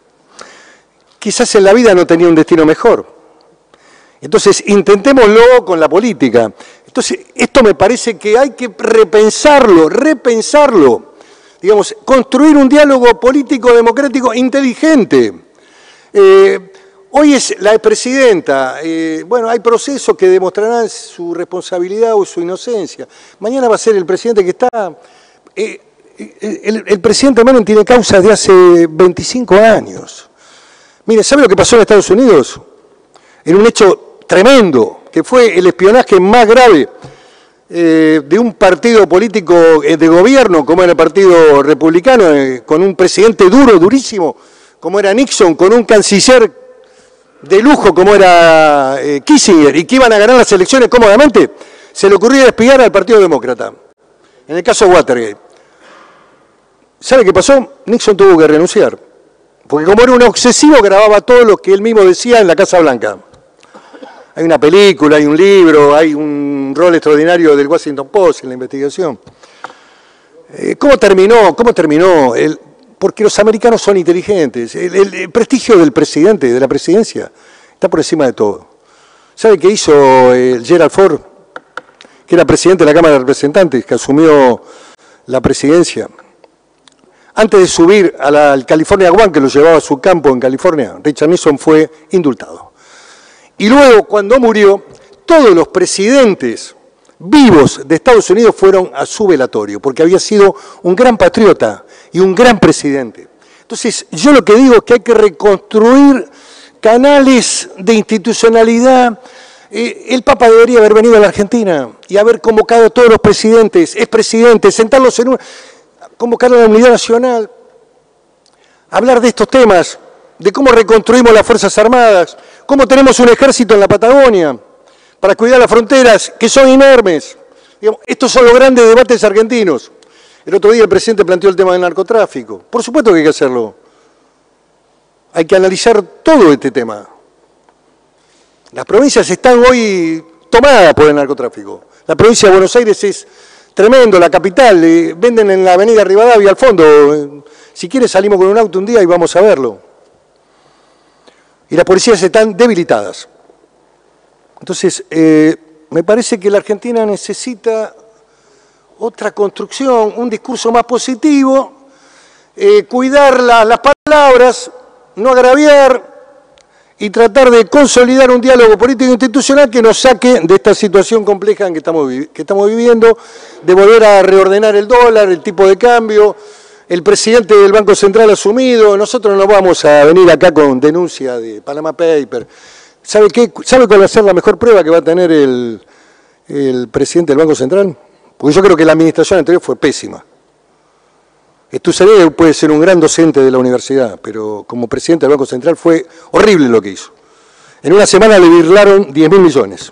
quizás en la vida no tenía un destino mejor. Entonces, intentémoslo con la política. Entonces, esto me parece que hay que repensarlo, repensarlo. Digamos, construir un diálogo político democrático inteligente. Eh, hoy es la expresidenta. Eh, bueno, hay procesos que demostrarán su responsabilidad o su inocencia. Mañana va a ser el presidente que está... Eh, el, el presidente Menem tiene causas de hace veinticinco años. Mire, ¿sabe lo que pasó en Estados Unidos? En un hecho tremendo, que fue el espionaje más grave eh, de un partido político eh, de gobierno, como era el Partido Republicano, eh, con un presidente duro, durísimo, como era Nixon, con un canciller de lujo, como era eh, Kissinger, y que iban a ganar las elecciones cómodamente, se le ocurrió espiar al Partido Demócrata, en el caso Watergate. ¿Sabe qué pasó? Nixon tuvo que renunciar, porque como era un obsesivo, grababa todo lo que él mismo decía en la Casa Blanca. Hay una película, hay un libro, hay un rol extraordinario del Washington Post en la investigación. Eh, ¿Cómo terminó? ¿Cómo terminó? El, porque los americanos son inteligentes. El, el, el prestigio del presidente, de la presidencia, está por encima de todo. ¿Sabe qué hizo el Gerald Ford, que era presidente de la Cámara de Representantes, que asumió la presidencia? Antes de subir a la, al California One, que lo llevaba a su campo en California, Richard Nixon fue indultado. Y luego, cuando murió, todos los presidentes vivos de Estados Unidos fueron a su velatorio, porque había sido un gran patriota y un gran presidente. Entonces, yo lo que digo es que hay que reconstruir canales de institucionalidad. Eh, el Papa debería haber venido a la Argentina y haber convocado a todos los presidentes, expresidentes, sentarlos en una... convocar a la unidad nacional, hablar de estos temas, de cómo reconstruimos las Fuerzas Armadas, cómo tenemos un ejército en la Patagonia para cuidar las fronteras, que son inermes. Digamos, estos son los grandes debates argentinos. El otro día el presidente planteó el tema del narcotráfico. Por supuesto que hay que hacerlo. Hay que analizar todo este tema. Las provincias están hoy tomadas por el narcotráfico. La provincia de Buenos Aires es tremendo, la capital. Eh, venden en la avenida Rivadavia al fondo. Eh, si quiere salimos con un auto un día y vamos a verlo. Y las policías están debilitadas. Entonces, eh, me parece que la Argentina necesita otra construcción, un discurso más positivo, eh, cuidar la, las palabras, no agraviar y tratar de consolidar un diálogo político e institucional que nos saque de esta situación compleja en que estamos, que estamos viviendo, de volver a reordenar el dólar, el tipo de cambio, el presidente del Banco Central asumido. Nosotros no vamos a venir acá con denuncia de Panama Paper. ¿Sabe qué? ¿Sabe cuál va a ser la mejor prueba que va a tener el, el presidente del Banco Central? Porque yo creo que la administración anterior fue pésima. Estuceraga puede ser un gran docente de la universidad, pero como presidente del Banco Central fue horrible lo que hizo. En una semana le birlaron diez mil millones.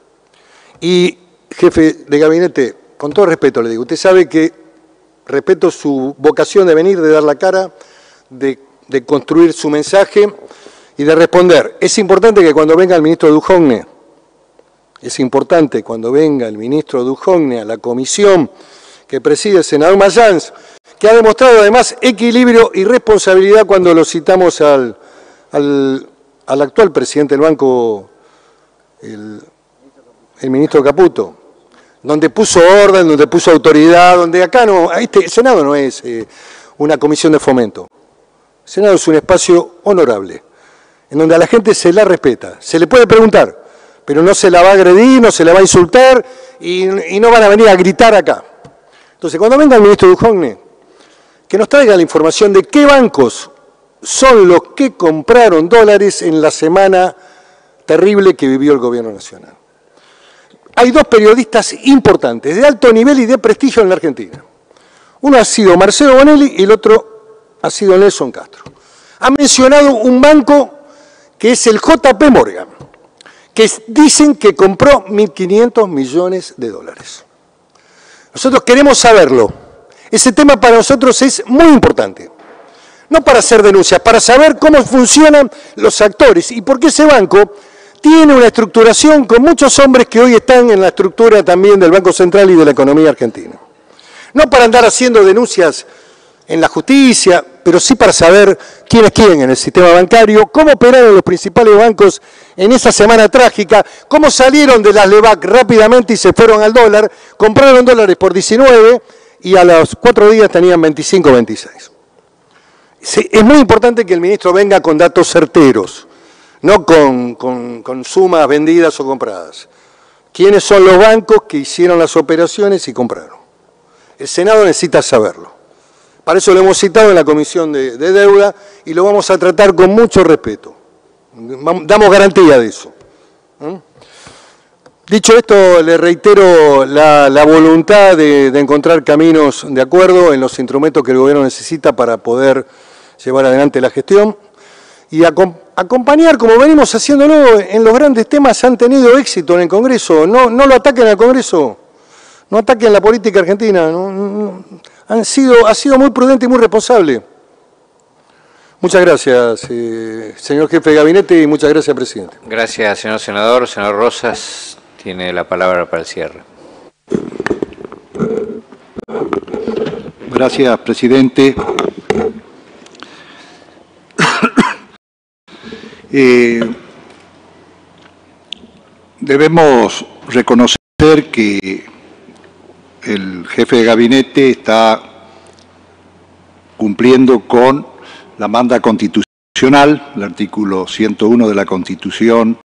Y, jefe de gabinete, con todo respeto le digo, usted sabe que respeto su vocación de venir, de dar la cara, de, de construir su mensaje y de responder. Es importante que cuando venga el ministro Duhovne, es importante cuando venga el ministro Duhovne a la comisión que preside el senador Mayans, que ha demostrado además equilibrio y responsabilidad cuando lo citamos al, al, al actual presidente del banco, el, el ministro Caputo, donde puso orden, donde puso autoridad, donde acá no, este el Senado no es eh, una comisión de fomento. El Senado es un espacio honorable, en donde a la gente se la respeta, se le puede preguntar, pero no se la va a agredir, no se la va a insultar y, y no van a venir a gritar acá. Entonces, cuando venga el ministro Duhovne, que nos traiga la información de qué bancos son los que compraron dólares en la semana terrible que vivió el gobierno nacional. Hay dos periodistas importantes, de alto nivel y de prestigio en la Argentina. Uno ha sido Marcelo Bonelli y el otro ha sido Nelson Castro. Ha mencionado un banco que es el J P Morgan, que dicen que compró mil quinientos millones de dólares. Nosotros queremos saberlo. Ese tema para nosotros es muy importante. No para hacer denuncias, para saber cómo funcionan los actores y por qué ese banco tiene una estructuración con muchos hombres que hoy están en la estructura también del Banco Central y de la economía argentina. No para andar haciendo denuncias en la justicia, pero sí para saber quién es quién en el sistema bancario, cómo operaron los principales bancos en esa semana trágica, cómo salieron de las LEVAC rápidamente y se fueron al dólar, compraron dólares por diecinueve y a los cuatro días tenían veinticinco, veintiséis. Es muy importante que el ministro venga con datos certeros, no con, con, con sumas vendidas o compradas. ¿Quiénes son los bancos que hicieron las operaciones y compraron? El Senado necesita saberlo. Para eso lo hemos citado en la Comisión de, de Deuda y lo vamos a tratar con mucho respeto. Damos garantía de eso. ¿Mm? Dicho esto, le reitero la, la voluntad de, de encontrar caminos de acuerdo en los instrumentos que el gobierno necesita para poder llevar adelante la gestión y acom acompañar, como venimos haciéndolo en los grandes temas, han tenido éxito en el Congreso. No, no lo ataquen al Congreso, no ataquen la política argentina. No, no, han sido, ha sido muy prudente y muy responsable. Muchas gracias, eh, señor jefe de gabinete, y muchas gracias, presidente. Gracias, señor senador. Señor Rosas tiene la palabra para el cierre. Gracias, presidente. Eh, debemos reconocer que el jefe de gabinete está cumpliendo con la manda constitucional, el artículo ciento uno de la Constitución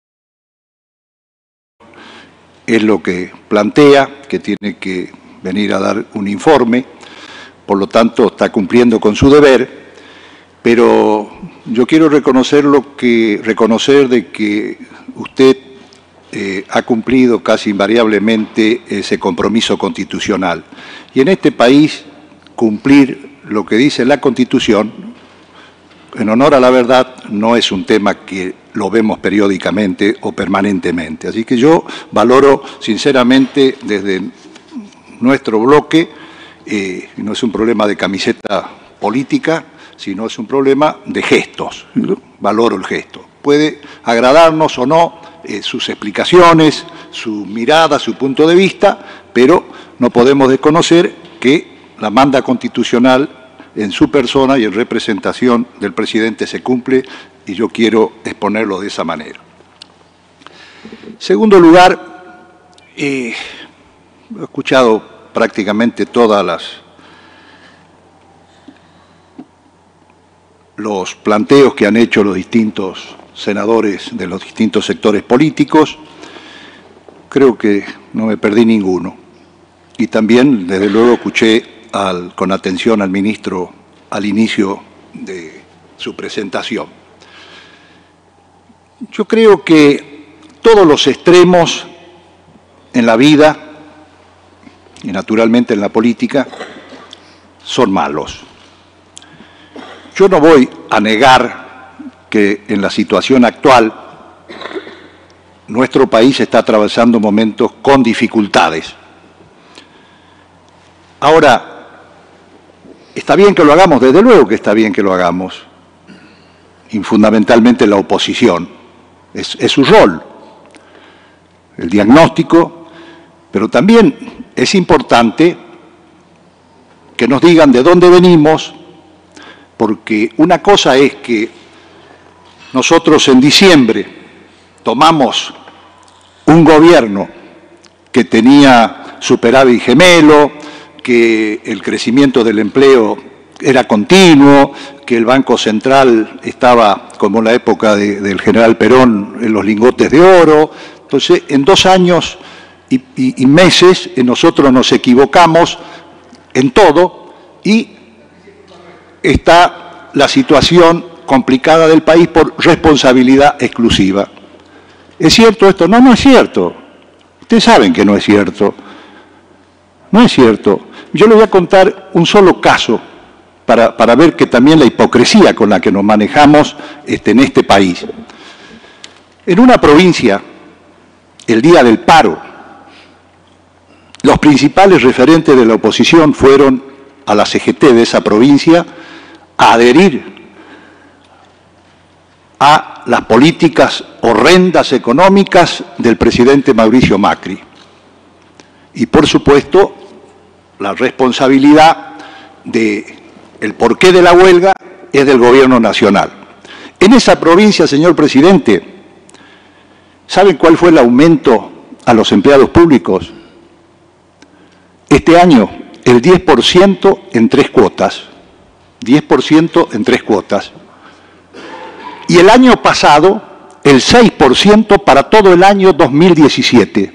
es lo que plantea, que tiene que venir a dar un informe, por lo tanto está cumpliendo con su deber, pero yo quiero reconocer lo que reconocer de que usted eh, ha cumplido casi invariablemente ese compromiso constitucional. Y en este país cumplir lo que dice la Constitución en honor a la verdad, no es un tema que lo vemos periódicamente o permanentemente. Así que yo valoro sinceramente desde nuestro bloque, eh, no es un problema de camiseta política, sino es un problema de gestos. Valoro el gesto. Puede agradarnos o no eh, sus explicaciones, su mirada, su punto de vista, pero no podemos desconocer que la manda constitucional en su persona y en representación del presidente se cumple, y yo quiero exponerlo de esa manera. Segundo lugar, eh, he escuchado prácticamente todas las los planteos que han hecho los distintos senadores de los distintos sectores políticos. Creo que no me perdí ninguno. Y también, desde luego, escuché al, con atención al ministro al inicio de su presentación. Yo creo que todos los extremos en la vida, y naturalmente en la política, son malos. Yo no voy a negar que en la situación actual nuestro país está atravesando momentos con dificultades. Ahora, está bien que lo hagamos, desde luego que está bien que lo hagamos, y fundamentalmente la oposición, es, es su rol, el diagnóstico, pero también es importante que nos digan de dónde venimos, porque una cosa es que nosotros en diciembre tomamos un gobierno que tenía superávit gemelo, que el crecimiento del empleo era continuo, que el Banco Central estaba, como en la época de, del general Perón, en los lingotes de oro. Entonces, en dos años y, y, y meses nosotros nos equivocamos en todo y está la situación complicada del país por responsabilidad exclusiva. ¿Es cierto esto? No, no es cierto. Ustedes saben que no es cierto. No es cierto. Yo les voy a contar un solo caso para, para ver que también la hipocresía con la que nos manejamos este, en este país. En una provincia, el día del paro, los principales referentes de la oposición fueron a la C G T de esa provincia a adherir a las políticas horrendas económicas del presidente Mauricio Macri. Y, por supuesto, la responsabilidad del porqué de la huelga es del Gobierno Nacional. En esa provincia, señor presidente, ¿saben cuál fue el aumento a los empleados públicos? Este año, el diez por ciento en tres cuotas. diez por ciento en tres cuotas. Y el año pasado, el seis por ciento para todo el año dos mil diecisiete.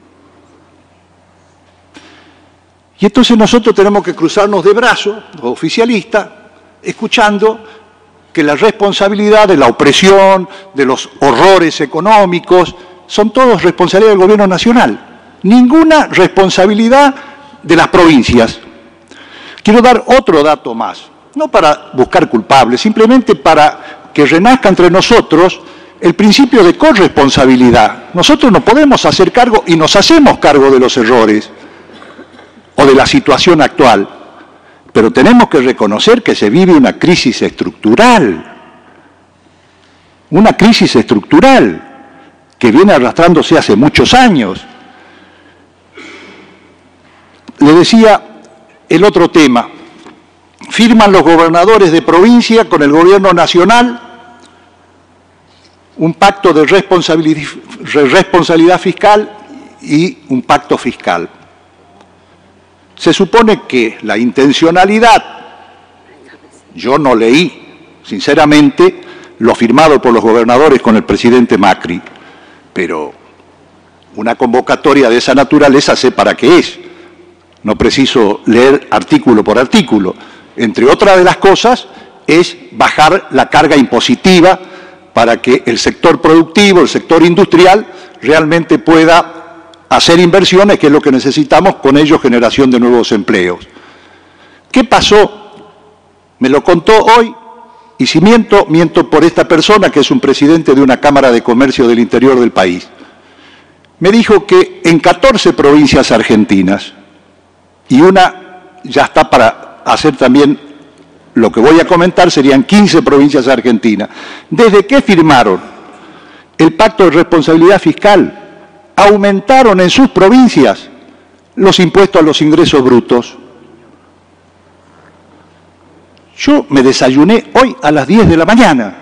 Y entonces nosotros tenemos que cruzarnos de brazos, los oficialistas, escuchando que la responsabilidad de la opresión, de los horrores económicos, son todos responsabilidad del Gobierno Nacional. Ninguna responsabilidad de las provincias. Quiero dar otro dato más, no para buscar culpables, simplemente para que renazca entre nosotros el principio de corresponsabilidad. Nosotros no podemos hacer cargo, y nos hacemos cargo de los errores o de la situación actual, pero tenemos que reconocer que se vive una crisis estructural, una crisis estructural que viene arrastrándose hace muchos años. Le decía el otro tema, firman los gobernadores de provincia con el Gobierno Nacional un pacto de responsabilidad, responsabilidad fiscal y un pacto fiscal. Se supone que la intencionalidad, yo no leí, sinceramente, lo firmado por los gobernadores con el presidente Macri, pero una convocatoria de esa naturaleza sé para qué es. No preciso leer artículo por artículo. Entre otras de las cosas, es bajar la carga impositiva para que el sector productivo, el sector industrial, realmente pueda hacer inversiones, que es lo que necesitamos, con ello generación de nuevos empleos. ¿Qué pasó? Me lo contó hoy y si miento, miento por esta persona que es un presidente de una Cámara de Comercio del interior del país. Me dijo que en catorce provincias argentinas, y una ya está para hacer también lo que voy a comentar, serían quince provincias argentinas, desde que firmaron el Pacto de Responsabilidad Fiscal, aumentaron en sus provincias los impuestos a los ingresos brutos. Yo me desayuné hoy a las diez de la mañana.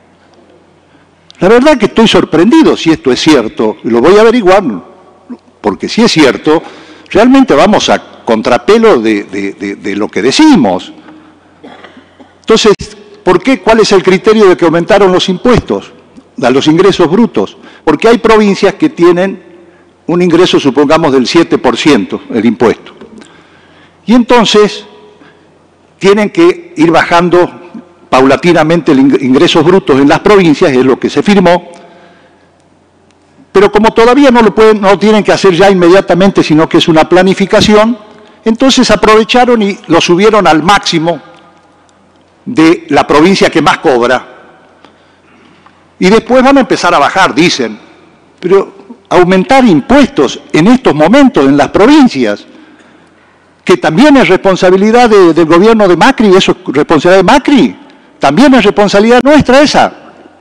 La verdad que estoy sorprendido si esto es cierto, y lo voy a averiguar, porque si es cierto, realmente vamos a contrapelo de, de, de, de lo que decimos. Entonces, ¿por qué? ¿Cuál es el criterio de que aumentaron los impuestos a los ingresos brutos? Porque hay provincias que tienen un ingreso, supongamos, del siete por ciento, el impuesto. Y entonces tienen que ir bajando paulatinamente los ingresos brutos en las provincias, es lo que se firmó, pero como todavía no lo pueden, no lo tienen que hacer ya inmediatamente, sino que es una planificación, entonces aprovecharon y lo subieron al máximo de la provincia que más cobra. Y después van a empezar a bajar, dicen, pero aumentar impuestos en estos momentos en las provincias, que también es responsabilidad de, del gobierno de Macri, eso es responsabilidad de Macri, también es responsabilidad nuestra esa.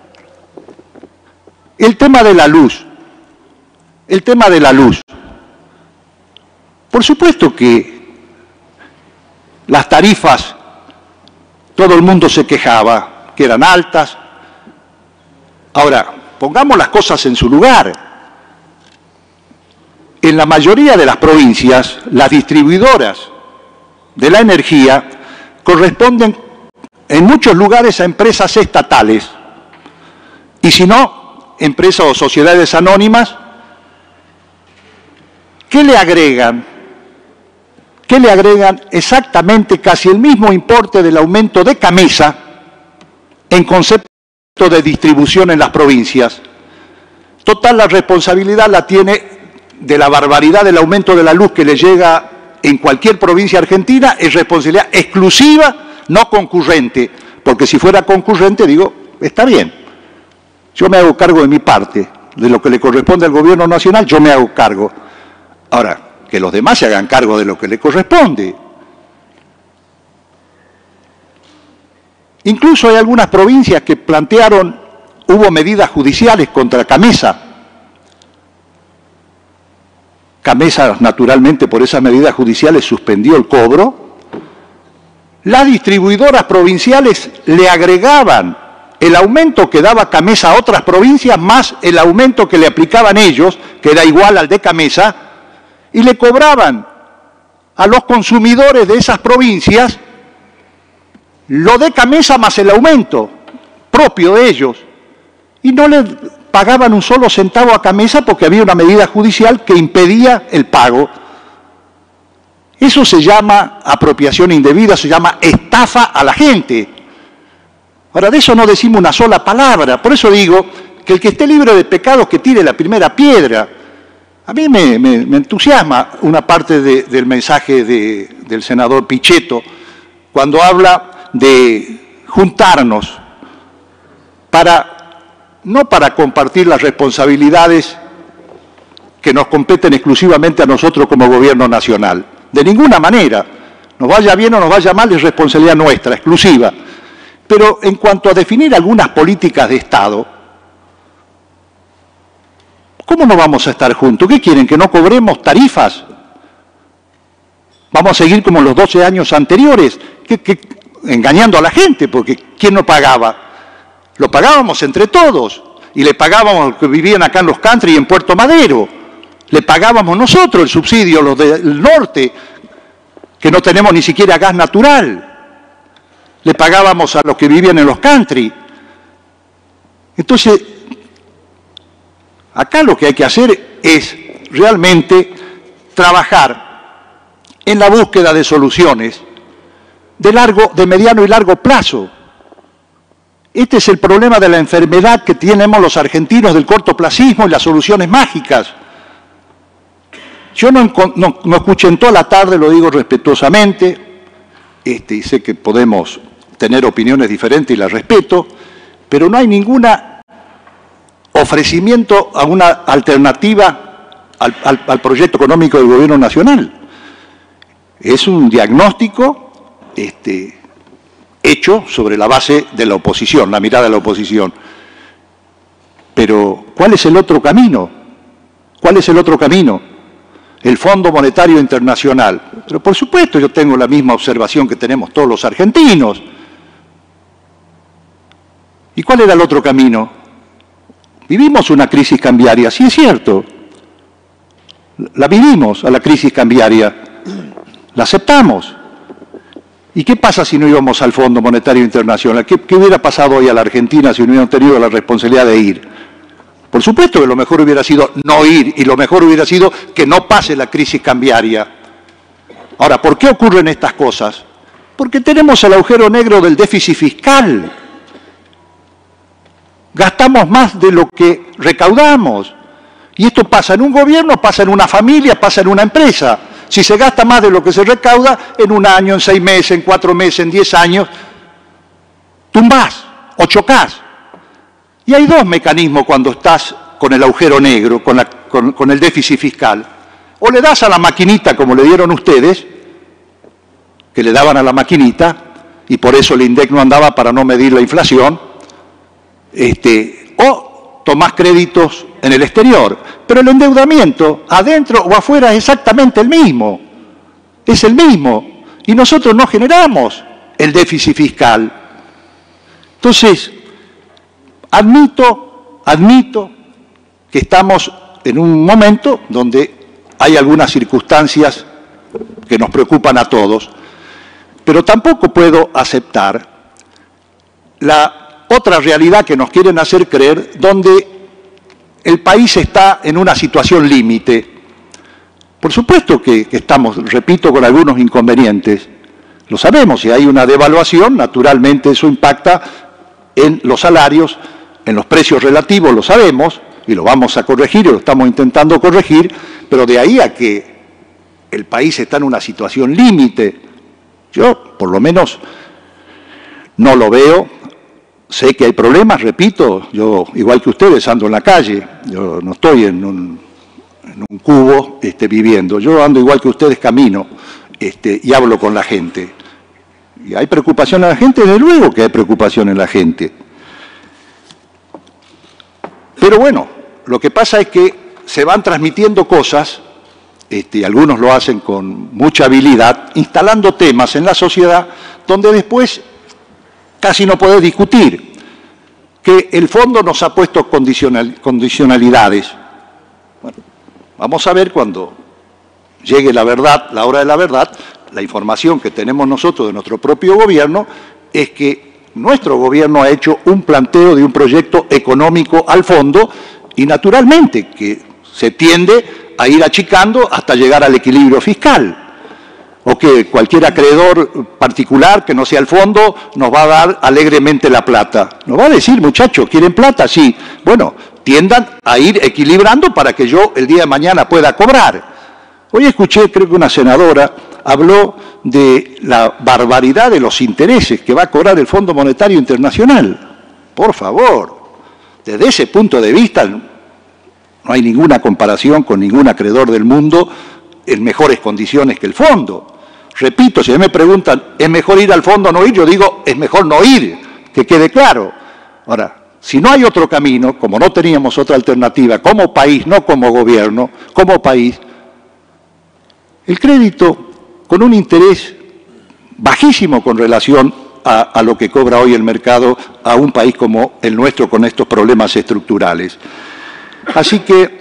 El tema de la luz, el tema de la luz. Por supuesto que las tarifas, todo el mundo se quejaba, que eran altas. Ahora, pongamos las cosas en su lugar. En la mayoría de las provincias, las distribuidoras de la energía corresponden en muchos lugares a empresas estatales, y si no, empresas o sociedades anónimas, que le agregan, que le agregan exactamente casi el mismo importe del aumento de Camesa en concepto de distribución en las provincias. Total, la responsabilidad la tiene de la barbaridad del aumento de la luz que le llega en cualquier provincia argentina, es responsabilidad exclusiva, no concurrente, porque si fuera concurrente, digo, está bien, yo me hago cargo de mi parte, de lo que le corresponde al gobierno nacional, yo me hago cargo. Ahora, que los demás se hagan cargo de lo que le corresponde. Incluso hay algunas provincias que plantearon, hubo medidas judiciales contra Camesa. Camesa, naturalmente, por esas medidas judiciales suspendió el cobro. Las distribuidoras provinciales le agregaban el aumento que daba Camesa a otras provincias más el aumento que le aplicaban ellos, que era igual al de Camesa, y le cobraban a los consumidores de esas provincias lo de Camesa más el aumento propio de ellos. Y no le pagaban un solo centavo a Camesa porque había una medida judicial que impedía el pago. Eso se llama apropiación indebida, se llama estafa a la gente. Ahora, de eso no decimos una sola palabra. Por eso digo que el que esté libre de pecados que tire la primera piedra. A mí me, me, me entusiasma una parte de, del mensaje de, del senador Pichetto cuando habla de juntarnos para, no para compartir las responsabilidades que nos competen exclusivamente a nosotros como gobierno nacional. De ninguna manera, nos vaya bien o nos vaya mal, es responsabilidad nuestra, exclusiva. Pero en cuanto a definir algunas políticas de Estado, ¿cómo no vamos a estar juntos? ¿Qué quieren? ¿Que no cobremos tarifas? ¿Vamos a seguir como los doce años anteriores? ¿Qué, qué? Engañando a la gente, porque ¿quién no pagaba? Lo pagábamos entre todos, y le pagábamos a los que vivían acá en los country y en Puerto Madero. Le pagábamos nosotros el subsidio, los del norte, que no tenemos ni siquiera gas natural. Le pagábamos a los que vivían en los country. Entonces, acá lo que hay que hacer es realmente trabajar en la búsqueda de soluciones de largo, de mediano y largo plazo. Este es el problema de la enfermedad que tenemos los argentinos del cortoplacismo y las soluciones mágicas. Yo no, no, no escuché en toda la tarde, lo digo respetuosamente, este, y sé que podemos tener opiniones diferentes y las respeto, pero no hay ningún ofrecimiento a una alternativa al, al, al proyecto económico del Gobierno Nacional. Es un diagnóstico este, hecho sobre la base de la oposición, la mirada de la oposición. Pero, ¿cuál es el otro camino? ¿Cuál es el otro camino? El Fondo Monetario Internacional. Pero, por supuesto, yo tengo la misma observación que tenemos todos los argentinos. ¿Y cuál era el otro camino? Vivimos una crisis cambiaria, sí es cierto. La vivimos a la crisis cambiaria. La aceptamos. ¿Y qué pasa si no íbamos al Fondo Monetario Internacional? ¿Qué, qué hubiera pasado hoy a la Argentina si no hubieran tenido la responsabilidad de ir? Por supuesto que lo mejor hubiera sido no ir y lo mejor hubiera sido que no pase la crisis cambiaria. Ahora, ¿por qué ocurren estas cosas? Porque tenemos el agujero negro del déficit fiscal. Gastamos más de lo que recaudamos. Y esto pasa en un gobierno, pasa en una familia, pasa en una empresa. Si se gasta más de lo que se recauda, en un año, en seis meses, en cuatro meses, en diez años, tumbás o chocás. Y hay dos mecanismos cuando estás con el agujero negro, con, la, con, con el déficit fiscal. O le das a la maquinita, como le dieron ustedes, que le daban a la maquinita, y por eso el INDEC no andaba para no medir la inflación, este, o tomás créditos en el exterior. Pero el endeudamiento, adentro o afuera, es exactamente el mismo. Es el mismo. Y nosotros no generamos el déficit fiscal. Entonces, admito, admito que estamos en un momento donde hay algunas circunstancias que nos preocupan a todos, pero tampoco puedo aceptar la otra realidad que nos quieren hacer creer, donde el país está en una situación límite. Por supuesto que, que estamos, repito, con algunos inconvenientes. Lo sabemos, si hay una devaluación, naturalmente eso impacta en los salarios, en los precios relativos, lo sabemos, y lo vamos a corregir, y lo estamos intentando corregir, pero de ahí a que el país está en una situación límite, yo por lo menos no lo veo. Sé que hay problemas, repito, yo igual que ustedes ando en la calle, yo no estoy en un, en un cubo este, viviendo, yo ando igual que ustedes, camino este, y hablo con la gente. ¿Y hay preocupación en la gente? Desde luego que hay preocupación en la gente. Pero bueno, lo que pasa es que se van transmitiendo cosas, este, y algunos lo hacen con mucha habilidad, instalando temas en la sociedad donde después casi no podés discutir, que el fondo nos ha puesto condicional, condicionalidades. Bueno, vamos a ver cuando llegue la verdad, la hora de la verdad, la información que tenemos nosotros de nuestro propio gobierno es que nuestro gobierno ha hecho un planteo de un proyecto económico al fondo y naturalmente que se tiende a ir achicando hasta llegar al equilibrio fiscal. O que cualquier acreedor particular que no sea el fondo nos va a dar alegremente la plata. Nos va a decir, muchachos, ¿quieren plata? Sí. Bueno, tiendan a ir equilibrando para que yo el día de mañana pueda cobrar. Hoy escuché, creo que una senadora habló de la barbaridad de los intereses que va a cobrar el Fondo Monetario Internacional. Por favor, desde ese punto de vista no hay ninguna comparación con ningún acreedor del mundo en mejores condiciones que el fondo. Repito, si me preguntan, ¿es mejor ir al fondo o no ir? Yo digo, es mejor no ir, que quede claro. Ahora, si no hay otro camino, como no teníamos otra alternativa, como país, no como gobierno, como país, el crédito con un interés bajísimo con relación a, a lo que cobra hoy el mercado a un país como el nuestro con estos problemas estructurales. Así que,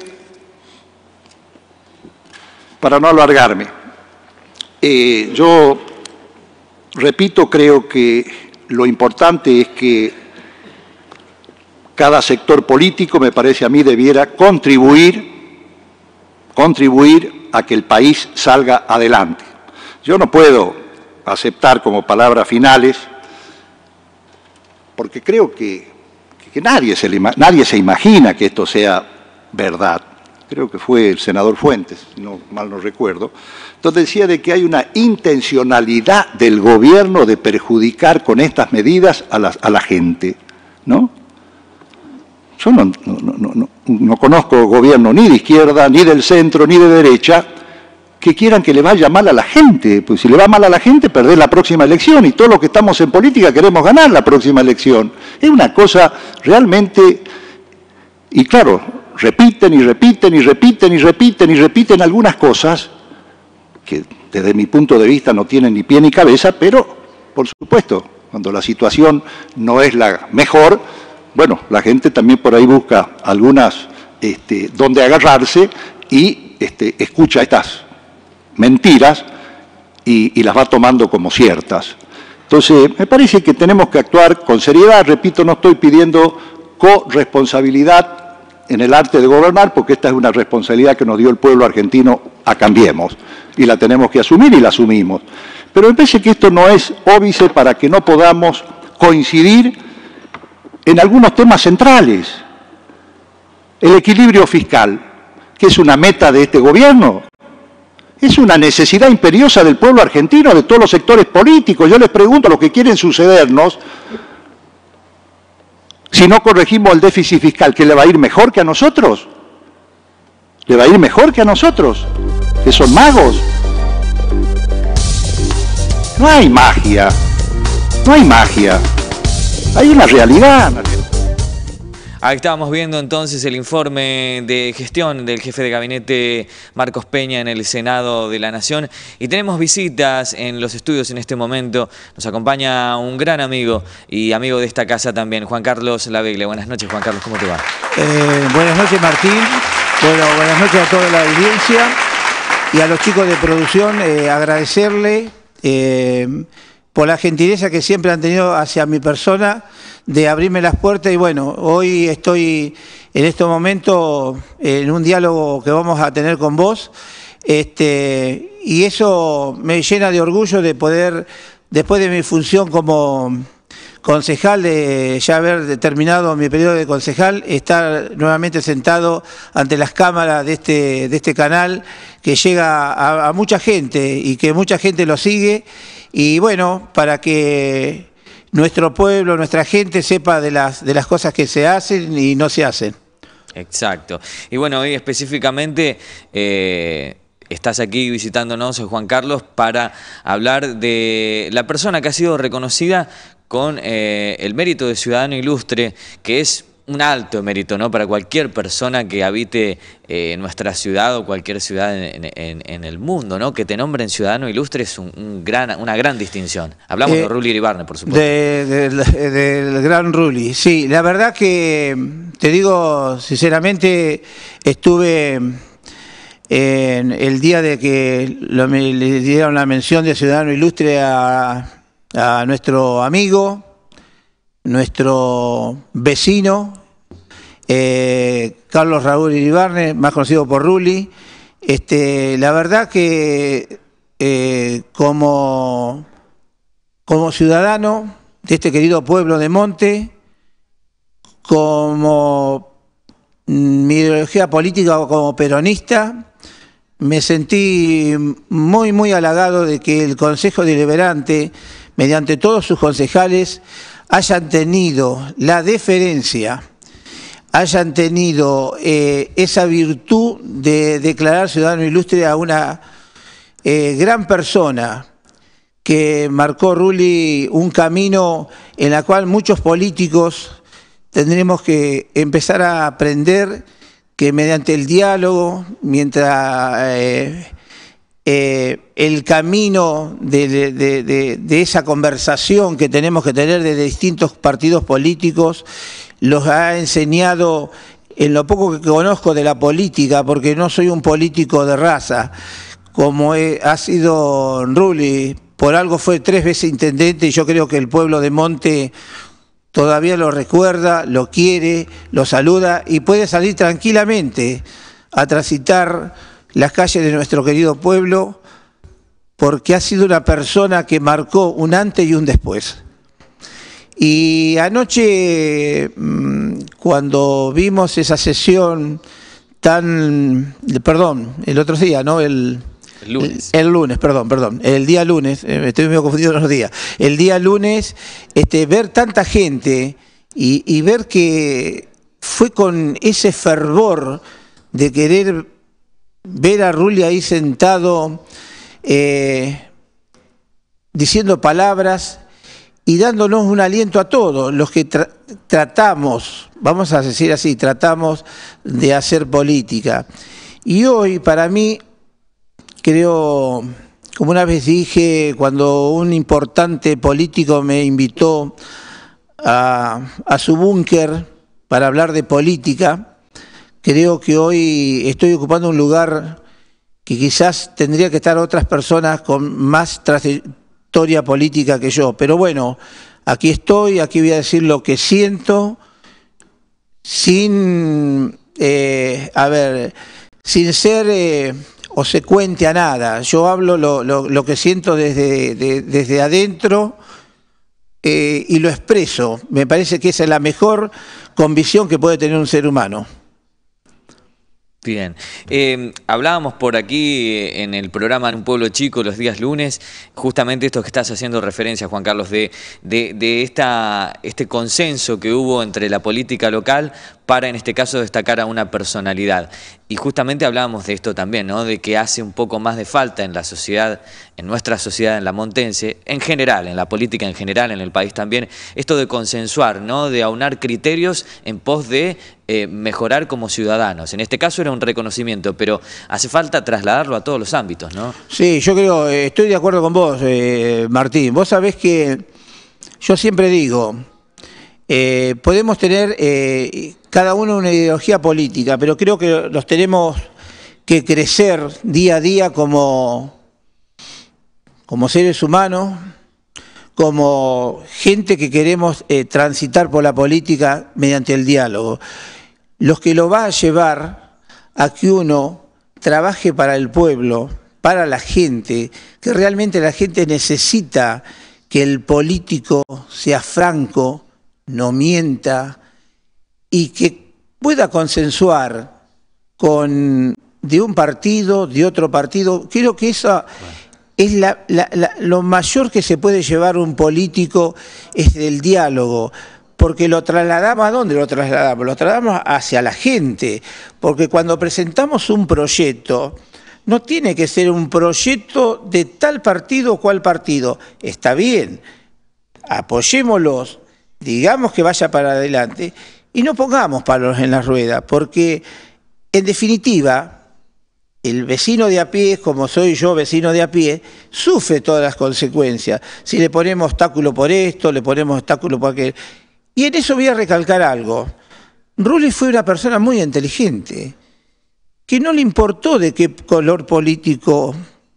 para no alargarme, Eh, yo, repito, creo que lo importante es que cada sector político, me parece a mí, debiera contribuir, contribuir a que el país salga adelante. Yo no puedo aceptar como palabras finales, porque creo que, que nadie, se le, nadie se imagina que esto sea verdad. creo que fue el senador Fuentes, si no mal no recuerdo, donde decía de que hay una intencionalidad del gobierno de perjudicar con estas medidas a la, a la gente, ¿no? Yo no, no, no, no, no conozco gobierno ni de izquierda, ni del centro, ni de derecha, que quieran que le vaya mal a la gente. Pues si le va mal a la gente, perdés la próxima elección, y todos los que estamos en política queremos ganar la próxima elección. Es una cosa realmente... Y claro, repiten y repiten y repiten y repiten y repiten algunas cosas que desde mi punto de vista no tienen ni pie ni cabeza, pero, por supuesto, cuando la situación no es la mejor, bueno, la gente también por ahí busca algunas este, donde agarrarse y este, escucha estas mentiras y, y las va tomando como ciertas. Entonces, me parece que tenemos que actuar con seriedad. Repito, no estoy pidiendo corresponsabilidad en el arte de gobernar, porque esta es una responsabilidad que nos dio el pueblo argentino a Cambiemos, y la tenemos que asumir y la asumimos. Pero me parece que esto no es óbice para que no podamos coincidir en algunos temas centrales. El equilibrio fiscal, que es una meta de este gobierno, es una necesidad imperiosa del pueblo argentino, de todos los sectores políticos. Yo les pregunto a los que quieren sucedernos, si no corregimos el déficit fiscal, ¿qué le va a ir mejor que a nosotros? ¿Le va a ir mejor que a nosotros? ¿Que son magos? No hay magia, no hay magia, hay una realidad. Ahí estábamos viendo entonces el informe de gestión del jefe de gabinete Marcos Peña en el Senado de la Nación, y tenemos visitas en los estudios en este momento. Nos acompaña un gran amigo y amigo de esta casa también, Juan Carlos Lavegle. Buenas noches, Juan Carlos, ¿cómo te va? Eh, buenas noches, Martín. Bueno, buenas noches a toda la audiencia y a los chicos de producción. Eh, agradecerle eh, por la gentileza que siempre han tenido hacia mi persona, de abrirme las puertas. Y bueno, hoy estoy en este momento en un diálogo que vamos a tener con vos, este, y eso me llena de orgullo de poder, después de mi función como concejal, de ya haber terminado mi periodo de concejal, estar nuevamente sentado ante las cámaras de este, de este canal que llega a, a mucha gente y que mucha gente lo sigue. Y bueno, para que nuestro pueblo, nuestra gente sepa de las, de las cosas que se hacen y no se hacen. Exacto. Y bueno, hoy específicamente eh, estás aquí visitándonos, Juan Carlos, para hablar de la persona que ha sido reconocida con eh, el mérito de ciudadano ilustre, que es un alto mérito, ¿no?, para cualquier persona que habite eh, nuestra ciudad o cualquier ciudad en, en, en el mundo, ¿no? Que te nombren ciudadano ilustre es un, un gran, una gran distinción. Hablamos eh, de Rulli Iribarne, por supuesto. De, de, de, del gran Rulli, sí. La verdad que, te digo sinceramente, estuve en el día de que lo, me, le dieron la mención de ciudadano ilustre a, a nuestro amigo, nuestro vecino, eh, Carlos Raúl Iribarne, más conocido por Rulli. Este, la verdad que eh, como, como ciudadano de este querido pueblo de Monte, como mi ideología política como peronista, me sentí muy, muy halagado de que el Consejo Deliberante, mediante todos sus concejales, hayan tenido la deferencia, hayan tenido eh, esa virtud de declarar ciudadano ilustre a una eh, gran persona que marcó Rulli un camino en el cual muchos políticos tendremos que empezar a aprender que mediante el diálogo, mientras eh, Eh, el camino de, de, de, de esa conversación que tenemos que tener desde distintos partidos políticos, los ha enseñado en lo poco que conozco de la política, porque no soy un político de raza, como he, ha sido Rulli. Por algo fue tres veces intendente y yo creo que el pueblo de Monte todavía lo recuerda, lo quiere, lo saluda y puede salir tranquilamente a transitar las calles de nuestro querido pueblo, porque ha sido una persona que marcó un antes y un después. Y anoche, cuando vimos esa sesión tan, perdón, el otro día, ¿no? El, el lunes. El, el lunes, perdón, perdón. El día lunes, eh, estoy medio confundido los días. El día lunes, este, ver tanta gente y, y ver que fue con ese fervor de querer ver a Rulli ahí sentado, eh, diciendo palabras y dándonos un aliento a todos los que tra tratamos, vamos a decir así, tratamos de hacer política. Y hoy, para mí, creo, como una vez dije, cuando un importante político me invitó a, a su búnker para hablar de política, creo que hoy estoy ocupando un lugar que quizás tendría que estar otras personas con más trayectoria política que yo. Pero bueno, aquí estoy, aquí voy a decir lo que siento, sin, eh, a ver, sin ser eh, obsecuente a nada. Yo hablo lo, lo, lo que siento desde, de, desde adentro eh, y lo expreso. Me parece que esa es la mejor convicción que puede tener un ser humano. Bien, eh, hablábamos por aquí en el programa En un pueblo chico los días lunes, justamente esto que estás haciendo referencia, Juan Carlos, de, de, de esta, este consenso que hubo entre la política local para, en este caso, destacar a una personalidad. Y justamente hablábamos de esto también, ¿no? De que hace un poco más de falta en la sociedad, en nuestra sociedad, en la montense, en general, en la política en general, en el país también, esto de consensuar, ¿no? De aunar criterios en pos de eh, mejorar como ciudadanos. En este caso era un reconocimiento, pero hace falta trasladarlo a todos los ámbitos, ¿no? Sí, yo creo, estoy de acuerdo con vos, eh, Martín. Vos sabés que yo siempre digo, eh, podemos tener eh, cada uno una ideología política, pero creo que los tenemos que crecer día a día como, como seres humanos, como gente que queremos eh, transitar por la política mediante el diálogo. Los que lo va a llevar a que uno trabaje para el pueblo, para la gente, que realmente la gente necesita que el político sea franco, no mienta y que pueda consensuar con de un partido, de otro partido. Creo que eso es la, la, la, lo mayor que se puede llevar un político, es el diálogo, porque lo trasladamos, ¿a dónde lo trasladamos? Lo trasladamos hacia la gente, porque cuando presentamos un proyecto, no tiene que ser un proyecto de tal partido o cual partido. Está bien, apoyémoslos, digamos que vaya para adelante y no pongamos palos en la rueda, porque en definitiva el vecino de a pie, como soy yo vecino de a pie, sufre todas las consecuencias. Si le ponemos obstáculo por esto, le ponemos obstáculo por aquel. Y en eso voy a recalcar algo. Rulli fue una persona muy inteligente, que no le importó de qué color político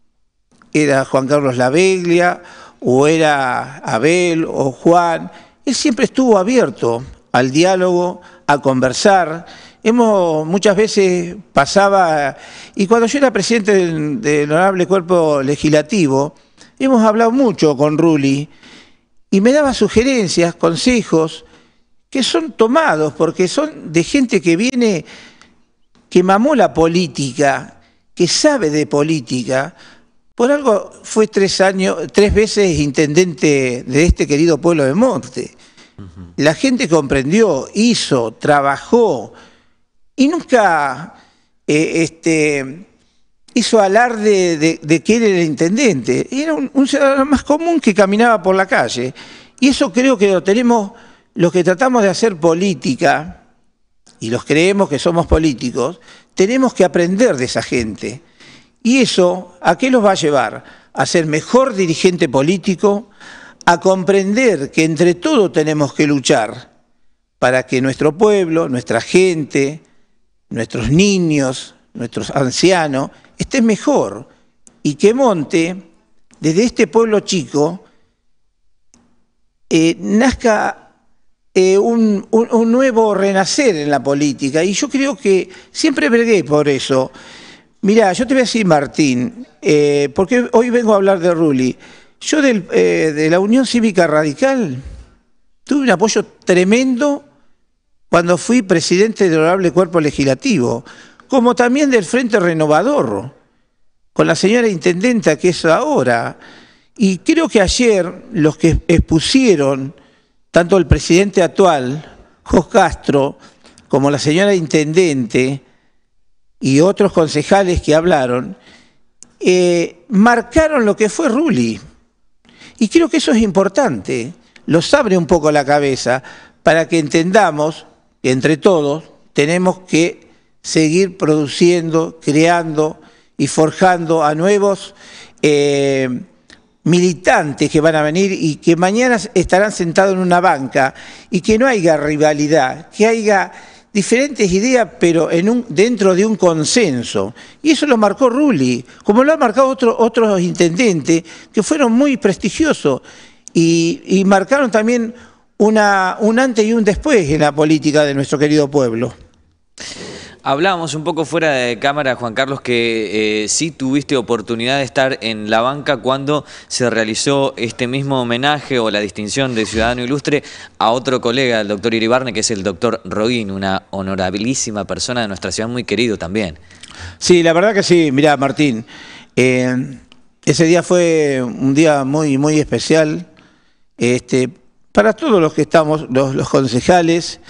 era Juan Carlos Laveglia, o era Abel, o Juan. Él siempre estuvo abierto al diálogo, a conversar. Hemos muchas veces pasaba, y cuando yo era presidente del, del Honorable Cuerpo Legislativo, hemos hablado mucho con Rulli, y me daba sugerencias, consejos, que son tomados, porque son de gente que viene, que mamó la política, que sabe de política. Por algo fue tres años, tres veces intendente de este querido pueblo de Monte. Uh-huh. La gente comprendió, hizo, trabajó y nunca eh, este, hizo alarde de, de que él era el intendente. Era un, un ciudadano más común que caminaba por la calle. Y eso creo que lo tenemos los que tratamos de hacer política y los creemos que somos políticos, tenemos que aprender de esa gente. Y eso, ¿a qué los va a llevar? A ser mejor dirigente político, a comprender que entre todos tenemos que luchar para que nuestro pueblo, nuestra gente, nuestros niños, nuestros ancianos, estén mejor. Y que Monte, desde este pueblo chico, eh, nazca eh, un, un, un nuevo renacer en la política. Y yo creo que siempre bregué por eso. Mirá, yo te voy a decir, Martín, eh, porque hoy vengo a hablar de Rulli. Yo del, eh, de la Unión Cívica Radical tuve un apoyo tremendo cuando fui presidente del Honorable Cuerpo Legislativo, como también del Frente Renovador, con la señora intendenta que es ahora. Y creo que ayer los que expusieron, tanto el presidente actual, Jos Castro, como la señora intendente y otros concejales que hablaron, eh, marcaron lo que fue Rulli. Y creo que eso es importante, los abre un poco la cabeza para que entendamos que entre todos tenemos que seguir produciendo, creando y forjando a nuevos eh, militantes que van a venir y que mañana estarán sentados en una banca y que no haya rivalidad, que haya diferentes ideas, pero en un, dentro de un consenso. Y eso lo marcó Rulli, como lo han marcado otro, otros intendentes que fueron muy prestigiosos y, y marcaron también una, un antes y un después en la política de nuestro querido pueblo. Hablábamos un poco fuera de cámara, Juan Carlos, que eh, sí tuviste oportunidad de estar en la banca cuando se realizó este mismo homenaje o la distinción de Ciudadano Ilustre a otro colega, el doctor Iribarne, que es el doctor Roguín, una honorabilísima persona de nuestra ciudad, muy querido también. Sí, la verdad que sí. Mirá, Martín, eh, ese día fue un día muy, muy especial este, para todos los que estamos, los, los concejales,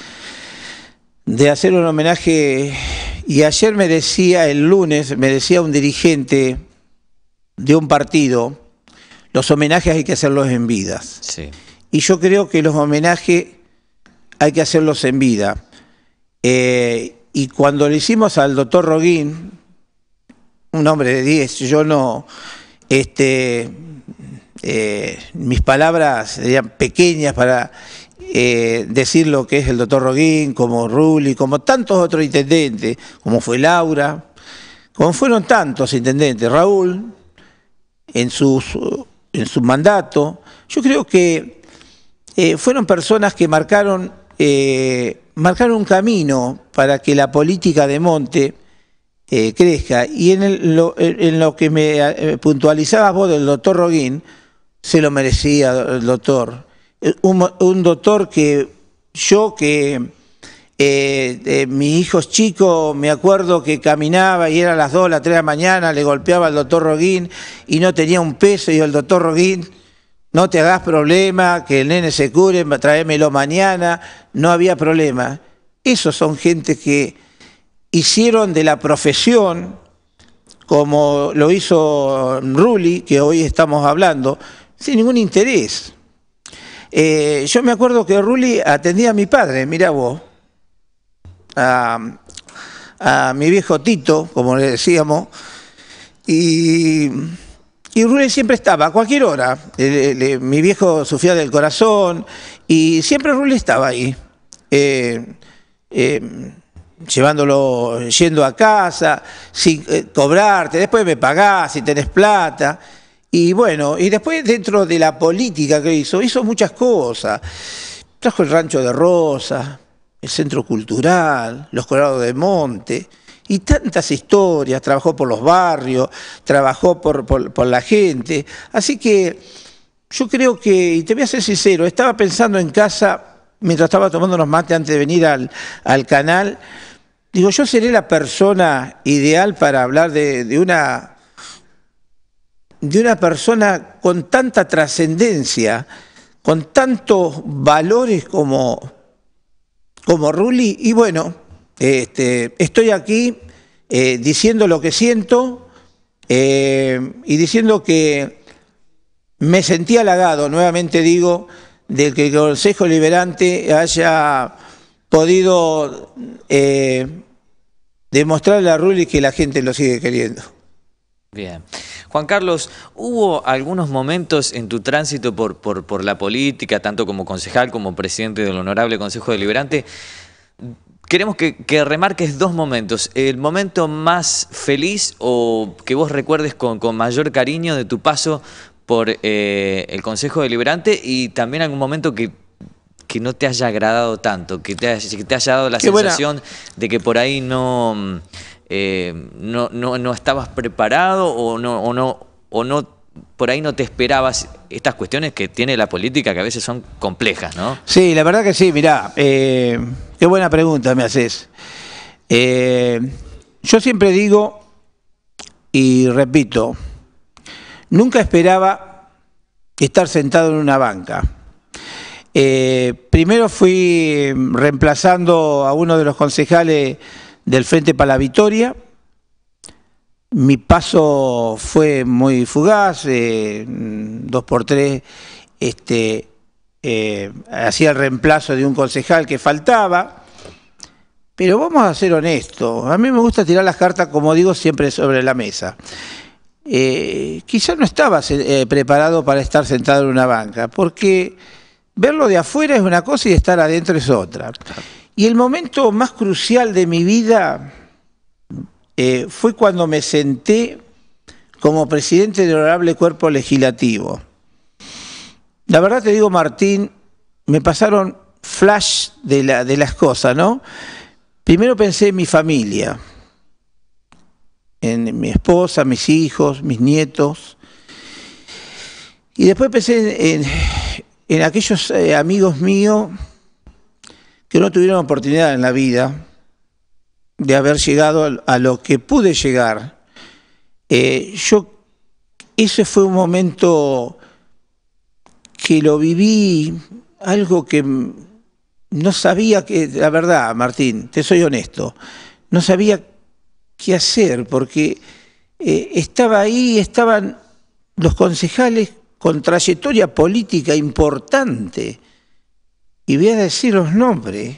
de hacer un homenaje. Y ayer me decía, el lunes, me decía un dirigente de un partido, los homenajes hay que hacerlos en vida. Sí. Y yo creo que los homenajes hay que hacerlos en vida. Eh, y cuando le hicimos al doctor Roguín, un hombre de diez, yo no, este, eh, mis palabras serían pequeñas para Eh, decir lo que es el doctor Roguín, como Rulli, como tantos otros intendentes, como fue Laura, como fueron tantos intendentes, Raúl, en, sus, en su mandato. Yo creo que eh, fueron personas que marcaron, eh, marcaron un camino para que la política de Monte eh, crezca. Y en, el, lo, en lo que me eh, puntualizabas vos del doctor Roguín, se lo merecía el doctor. Un, un doctor que yo, que eh, eh, mis hijos chicos, me acuerdo que caminaba y era a las dos, a las tres de la mañana, le golpeaba al doctor Roguín y no tenía un peso, y el doctor Roguín, no te hagas problema, que el nene se cure, tráemelo mañana, no había problema. Esos son gente que hicieron de la profesión, como lo hizo Rulli, que hoy estamos hablando, sin ningún interés. Eh, yo me acuerdo que Rulli atendía a mi padre, mirá vos, a, a mi viejo Tito, como le decíamos, y, y Rulli siempre estaba, a cualquier hora. Le, le, mi viejo sufría del corazón y siempre Rulli estaba ahí, eh, eh, llevándolo, yendo a casa, sin eh, cobrarte, después me pagás si tenés plata. Y bueno, y después dentro de la política que hizo, hizo muchas cosas. Trajo el Rancho de Rosas, el Centro Cultural, los Colorados de Monte, y tantas historias. Trabajó por los barrios, trabajó por, por, por la gente. Así que yo creo que, y te voy a ser sincero, estaba pensando en casa, mientras estaba tomando unos mates antes de venir al, al canal, digo, yo seré la persona ideal para hablar de, de una... de una persona con tanta trascendencia, con tantos valores como, como Rulli. Y bueno, este, estoy aquí eh, diciendo lo que siento eh, y diciendo que me sentí halagado, nuevamente digo, de que el Consejo Deliberante haya podido eh, demostrarle a Rulli que la gente lo sigue queriendo. Bien. Juan Carlos, ¿hubo algunos momentos en tu tránsito por, por, por la política, tanto como concejal como presidente del Honorable Consejo Deliberante? Queremos que, que remarques dos momentos. El momento más feliz o que vos recuerdes con, con mayor cariño de tu paso por eh, el Consejo Deliberante, y también algún momento que, que no te haya agradado tanto, que te haya, que te haya dado la Qué sensación buena. de que por ahí no... Eh, no, no, no estabas preparado o no, o no, o no, por ahí no te esperabas estas cuestiones que tiene la política, que a veces son complejas, ¿no? Sí, la verdad que sí, mirá, eh, qué buena pregunta me haces. Eh, yo siempre digo y repito, nunca esperaba estar sentado en una banca. Eh, primero fui reemplazando a uno de los concejales del Frente para la Victoria. Mi paso fue muy fugaz, eh, dos por tres, este, eh, hacía el reemplazo de un concejal que faltaba. Pero vamos a ser honestos, a mí me gusta tirar las cartas, como digo, siempre sobre la mesa. Eh, quizás no estaba eh, preparado para estar sentado en una banca, porque verlo de afuera es una cosa y estar adentro es otra. Y el momento más crucial de mi vida eh, fue cuando me senté como presidente del Honorable Cuerpo Legislativo. La verdad te digo, Martín, me pasaron flash de, la, de las cosas, ¿no? Primero pensé en mi familia, en mi esposa, mis hijos, mis nietos. Y después pensé en, en aquellos eh, amigos míos que no tuvieron oportunidad en la vida de haber llegado a lo que pude llegar. Eh, yo, ese fue un momento que lo viví, algo que no sabía que, la verdad, Martín, te soy honesto, no sabía qué hacer, porque eh, estaba ahí, estaban los concejales con trayectoria política importante, y voy a decir los nombres: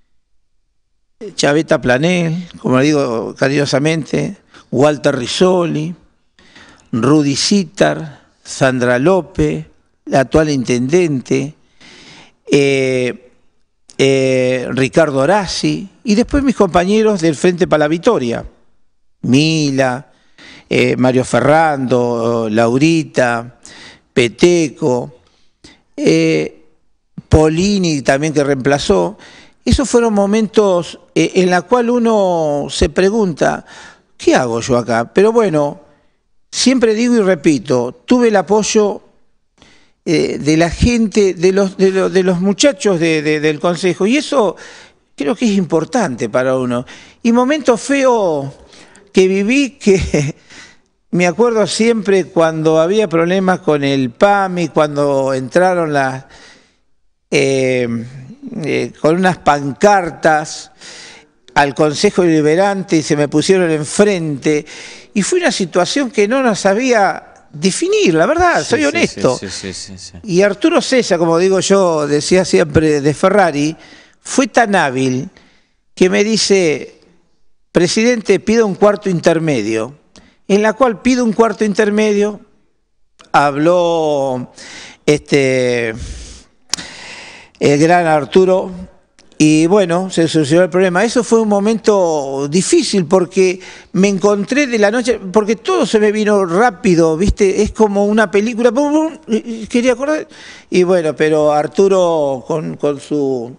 Chaveta Planel, como le digo cariñosamente, Walter Rizzoli, Rudy Zitar, Sandra López, la actual intendente, eh, eh, Ricardo Horaci, y después mis compañeros del Frente para la Victoria, Mila, eh, Mario Ferrando, Laurita, Peteco, eh, Polini también, que reemplazó. Esos fueron momentos eh, en los cuales uno se pregunta, ¿qué hago yo acá? Pero bueno, siempre digo y repito, tuve el apoyo eh, de la gente, de los, de los, de los muchachos de, de, del Consejo, y eso creo que es importante para uno. Y momentos feos que viví, que me acuerdo siempre cuando había problemas con el P A M I, cuando entraron las... Eh, eh, con unas pancartas al Consejo Deliberante y se me pusieron enfrente, y fue una situación que no nos sabía definir, la verdad, sí, soy honesto. Sí, sí, sí, sí, sí. Y Arturo César, como digo yo, decía siempre de Ferrari, fue tan hábil que me dice: presidente, pido un cuarto intermedio, en la cual pido un cuarto intermedio, habló este... el gran Arturo, y bueno, se solucionó el problema. Eso fue un momento difícil porque me encontré de la noche, porque todo se me vino rápido, ¿viste? Es como una película, pum, pum, quería acordar. Y bueno, pero Arturo con, con su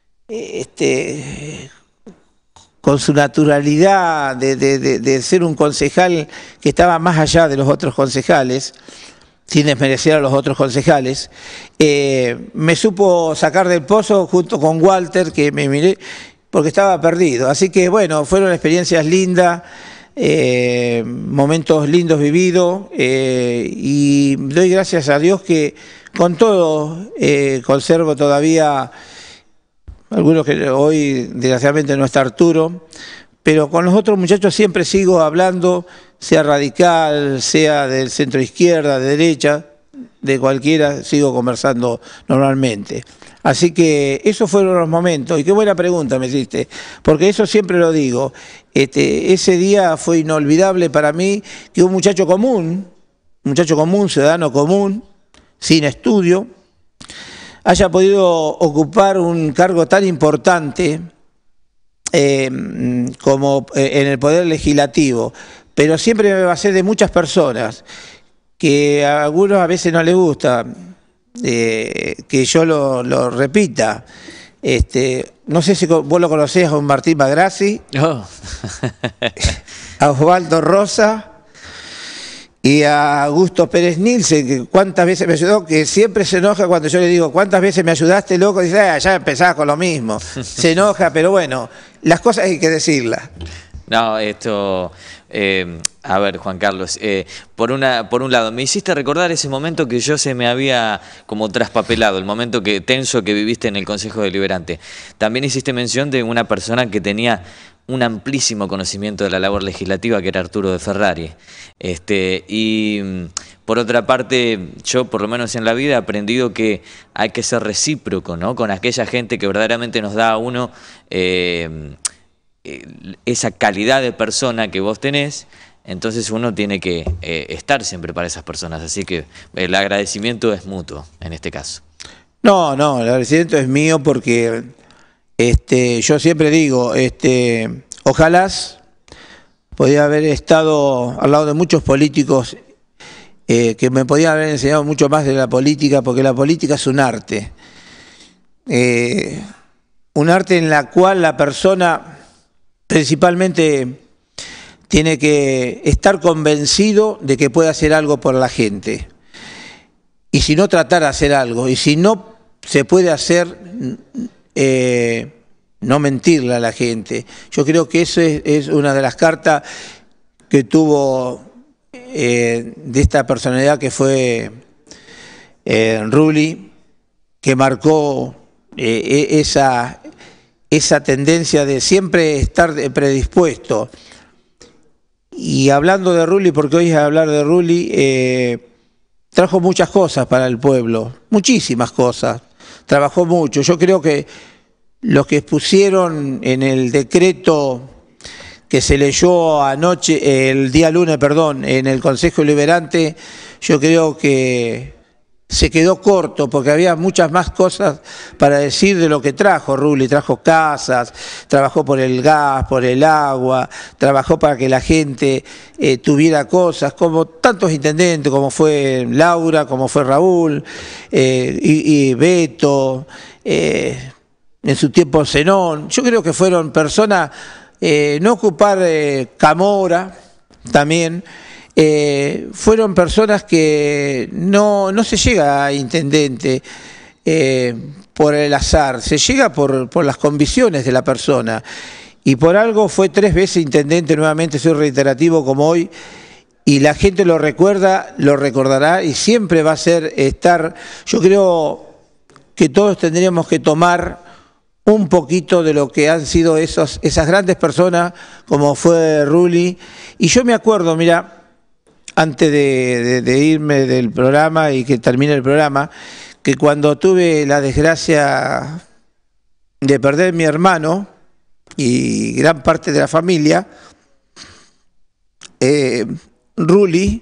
este con su naturalidad de, de, de, de ser un concejal que estaba más allá de los otros concejales, sin desmerecer a los otros concejales, eh, me supo sacar del pozo junto con Walter, que me miré porque estaba perdido. Así que bueno, fueron experiencias lindas, eh, momentos lindos vividos, eh, y doy gracias a Dios que con todo eh, conservo todavía, algunos que hoy desgraciadamente no está Arturo, pero con los otros muchachos siempre sigo hablando, sea radical, sea del centro izquierda, de derecha, de cualquiera, sigo conversando normalmente. Así que esos fueron los momentos. Y qué buena pregunta me hiciste, porque eso siempre lo digo. Este, ese día fue inolvidable para mí, que un muchacho común, un muchacho común, ciudadano común, sin estudio, haya podido ocupar un cargo tan importante eh, como eh, en el Poder Legislativo. Pero siempre me basé de muchas personas, que a algunos a veces no les gusta eh, que yo lo, lo repita. Este, no sé si vos lo conocés, a un Martín Magrassi, oh. a Osvaldo Rosa y a Augusto Pérez Nielsen, que cuántas veces me ayudó, que siempre se enoja cuando yo le digo, ¿cuántas veces me ayudaste, loco? Y dice, ah, ya empezaba con lo mismo. Se enoja, pero bueno, las cosas hay que decirlas. No, esto, eh, a ver, Juan Carlos, eh, por una, por un lado, me hiciste recordar ese momento que yo se me había como traspapelado, el momento que tenso que viviste en el Consejo Deliberante. También hiciste mención de una persona que tenía un amplísimo conocimiento de la labor legislativa, que era Arturo de Ferrari. Este, y por otra parte, yo por lo menos en la vida he aprendido que hay que ser recíproco, ¿no?, con aquella gente que verdaderamente nos da a uno eh, esa calidad de persona que vos tenés. Entonces uno tiene que eh, estar siempre para esas personas. Así que el agradecimiento es mutuo en este caso. No, no, el agradecimiento es mío porque este, yo siempre digo, este, ojalá podía haber estado al lado de muchos políticos eh, que me podían haber enseñado mucho más de la política, porque la política es un arte. Eh, un arte en la cual la persona principalmente tiene que estar convencido de que puede hacer algo por la gente. Y si no, tratar de hacer algo. Y si no se puede hacer, eh, no mentirle a la gente. Yo creo que eso es, es una de las cartas que tuvo eh, de esta personalidad que fue eh, Rulli, que marcó eh, esa, esa tendencia de siempre estar predispuesto. Y hablando de Rulli, porque hoy es hablar de Rulli, eh, trajo muchas cosas para el pueblo, muchísimas cosas, trabajó mucho. Yo creo que los que expusieron en el decreto que se leyó anoche, el día lunes, perdón, en el Consejo Deliberante, yo creo que se quedó corto porque había muchas más cosas para decir de lo que trajo Rulli. Trajo casas, trabajó por el gas, por el agua, trabajó para que la gente eh, tuviera cosas, como tantos intendentes, como fue Laura, como fue Raúl, eh, y, y Beto, eh, en su tiempo Zenón. Yo creo que fueron personas, eh, no ocupar eh, Camora también, Eh, fueron personas que no, no se llega a intendente eh, por el azar, se llega por, por las convicciones de la persona. Y por algo fue tres veces intendente, nuevamente soy reiterativo como hoy, y la gente lo recuerda, lo recordará y siempre va a ser estar. Yo creo que todos tendríamos que tomar un poquito de lo que han sido esos, esas grandes personas como fue Rulli. Y yo me acuerdo, mira, antes de, de, de irme del programa y que termine el programa, que cuando tuve la desgracia de perder a mi hermano y gran parte de la familia, eh, Rulli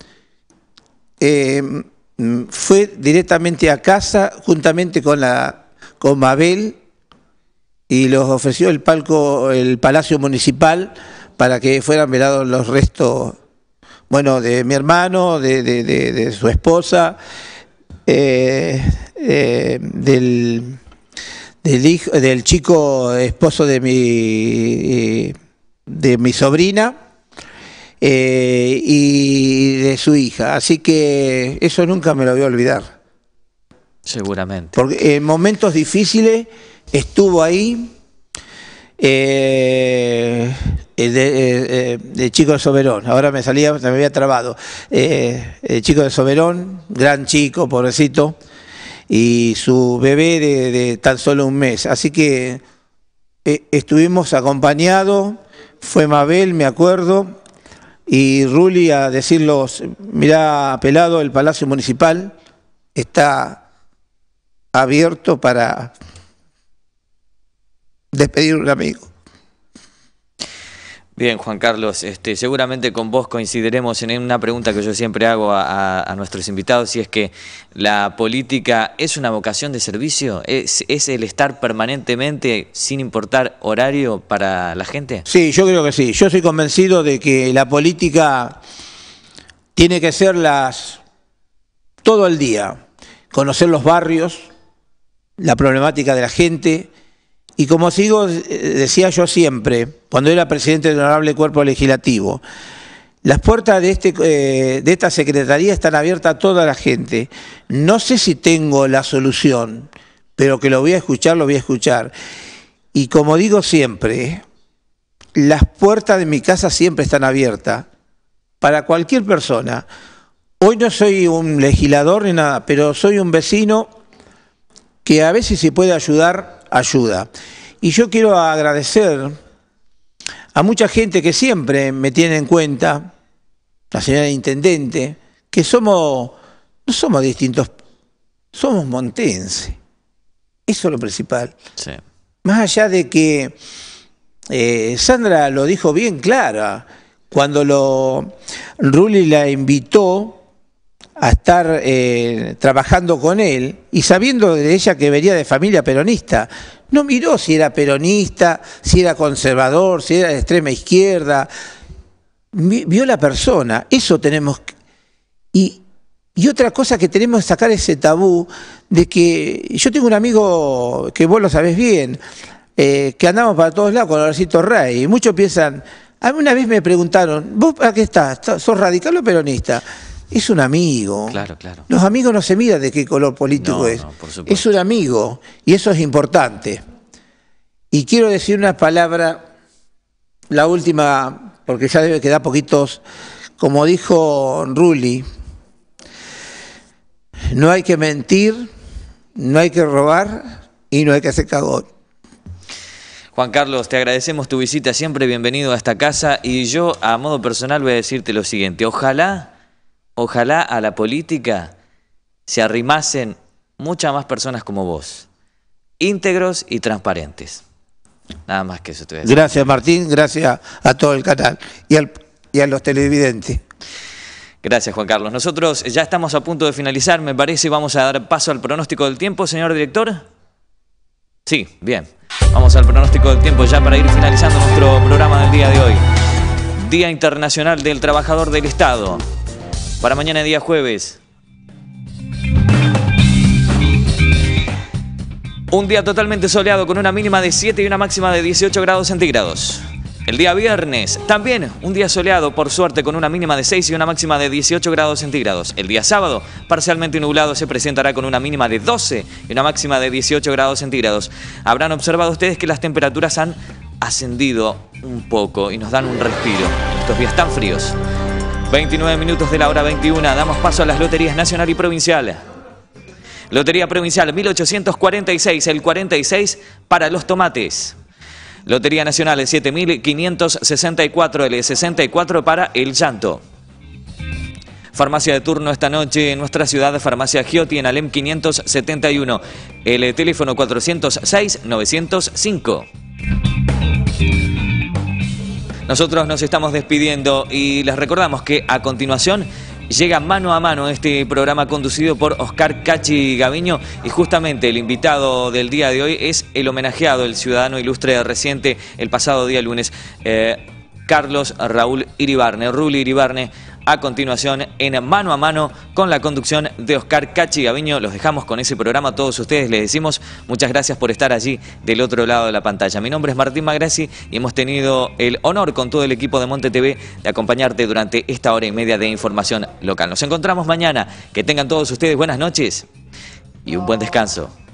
eh, fue directamente a casa juntamente con, la, con Mabel y los ofreció el palco, el Palacio Municipal, para que fueran velados los restos, bueno, de mi hermano, de, de, de, de su esposa, eh, eh, del, del, hijo, del chico esposo de mi, de mi sobrina eh, y de su hija. Así que eso nunca me lo voy a olvidar. Seguramente. Porque en momentos difíciles estuvo ahí. Eh, de, de, de Chico de Soberón, ahora me salía, me había trabado, eh, el Chico de Soberón, gran chico, pobrecito, y su bebé de, de tan solo un mes, así que eh, estuvimos acompañados, fue Mabel, me acuerdo, y Rulli a decirlos, mirá, pelado, el Palacio Municipal está abierto para despedir a un amigo. Bien, Juan Carlos, este, seguramente con vos coincidiremos en una pregunta que yo siempre hago a, a, a nuestros invitados, y es que la política es una vocación de servicio, ¿Es, es el estar permanentemente sin importar horario para la gente? Sí, yo creo que sí. Yo soy convencido de que la política tiene que ser las todo el día, conocer los barrios, la problemática de la gente. Y como sigo, decía yo siempre, cuando era presidente del Honorable Cuerpo Legislativo, las puertas de, este, eh, de esta Secretaría están abiertas a toda la gente. No sé si tengo la solución, pero que lo voy a escuchar, lo voy a escuchar. Y como digo siempre, las puertas de mi casa siempre están abiertas para cualquier persona. Hoy no soy un legislador ni nada, pero soy un vecino que a veces si puede ayudar, ayuda. Y yo quiero agradecer a mucha gente que siempre me tiene en cuenta, la señora Intendente, que somos, no somos distintos, somos montenses. Eso es lo principal. Sí. Más allá de que eh, Sandra lo dijo bien clara, cuando lo Rulli la invitó a estar eh, trabajando con él y sabiendo de ella que venía de familia peronista, no miró si era peronista, si era conservador, si era de extrema izquierda, vio la persona. Eso tenemos que... Y, y otra cosa que tenemos que sacar ese tabú de que yo tengo un amigo que vos lo sabés bien, eh, que andamos para todos lados con Horacio Rey, y muchos piensan, a mí una vez me preguntaron, ¿vos para qué estás? ¿Sos radical o peronista? Es un amigo. Claro, claro. Los amigos no se miran de qué color político No, es. no, por supuesto. Es un amigo y eso es importante. Y quiero decir una palabra, la última, porque ya debe quedar poquitos, como dijo Rulli, no hay que mentir, no hay que robar y no hay que hacer cagón. Juan Carlos, te agradecemos tu visita, siempre bienvenido a esta casa, y yo a modo personal voy a decirte lo siguiente, ojalá, ojalá a la política se arrimasen muchas más personas como vos, íntegros y transparentes. Nada más que eso te voy a decir. Gracias Martín, gracias a todo el canal y, al, y a los televidentes. Gracias Juan Carlos. Nosotros ya estamos a punto de finalizar, me parece, vamos a dar paso al pronóstico del tiempo, señor director. Sí, bien. Vamos al pronóstico del tiempo ya para ir finalizando nuestro programa del día de hoy. Día Internacional del Trabajador del Estado. Para mañana día jueves. Un día totalmente soleado con una mínima de siete y una máxima de dieciocho grados centígrados. El día viernes, también un día soleado, por suerte, con una mínima de seis y una máxima de dieciocho grados centígrados. El día sábado, parcialmente nublado, se presentará con una mínima de doce y una máxima de dieciocho grados centígrados. Habrán observado ustedes que las temperaturas han ascendido un poco y nos dan un respiro estos días tan fríos. veintinueve minutos de la hora veintiuna, damos paso a las loterías nacional y provincial. Lotería provincial mil ochocientos cuarenta y seis, el cuarenta y seis para los tomates. Lotería Nacional, el siete mil quinientos sesenta y cuatro, el sesenta y cuatro para el llanto. Farmacia de turno esta noche en nuestra ciudad, Farmacia Giotti en Alem quinientos setenta y uno, el teléfono cuatrocientos seis, novecientos cinco. Nosotros nos estamos despidiendo y les recordamos que a continuación llega Mano a Mano, este programa conducido por Oscar Cachi Gaviño, y justamente el invitado del día de hoy es el homenajeado, el ciudadano ilustre reciente el pasado día lunes, eh, Carlos Raúl Iribarne, Rulli Iribarne. A continuación en Mano a Mano con la conducción de Oscar Cachi Gaviño. Los dejamos con ese programa a todos ustedes. Les decimos muchas gracias por estar allí del otro lado de la pantalla. Mi nombre es Martín Magrassi y hemos tenido el honor con todo el equipo de Monte T V de acompañarte durante esta hora y media de información local. Nos encontramos mañana. Que tengan todos ustedes buenas noches y un buen descanso.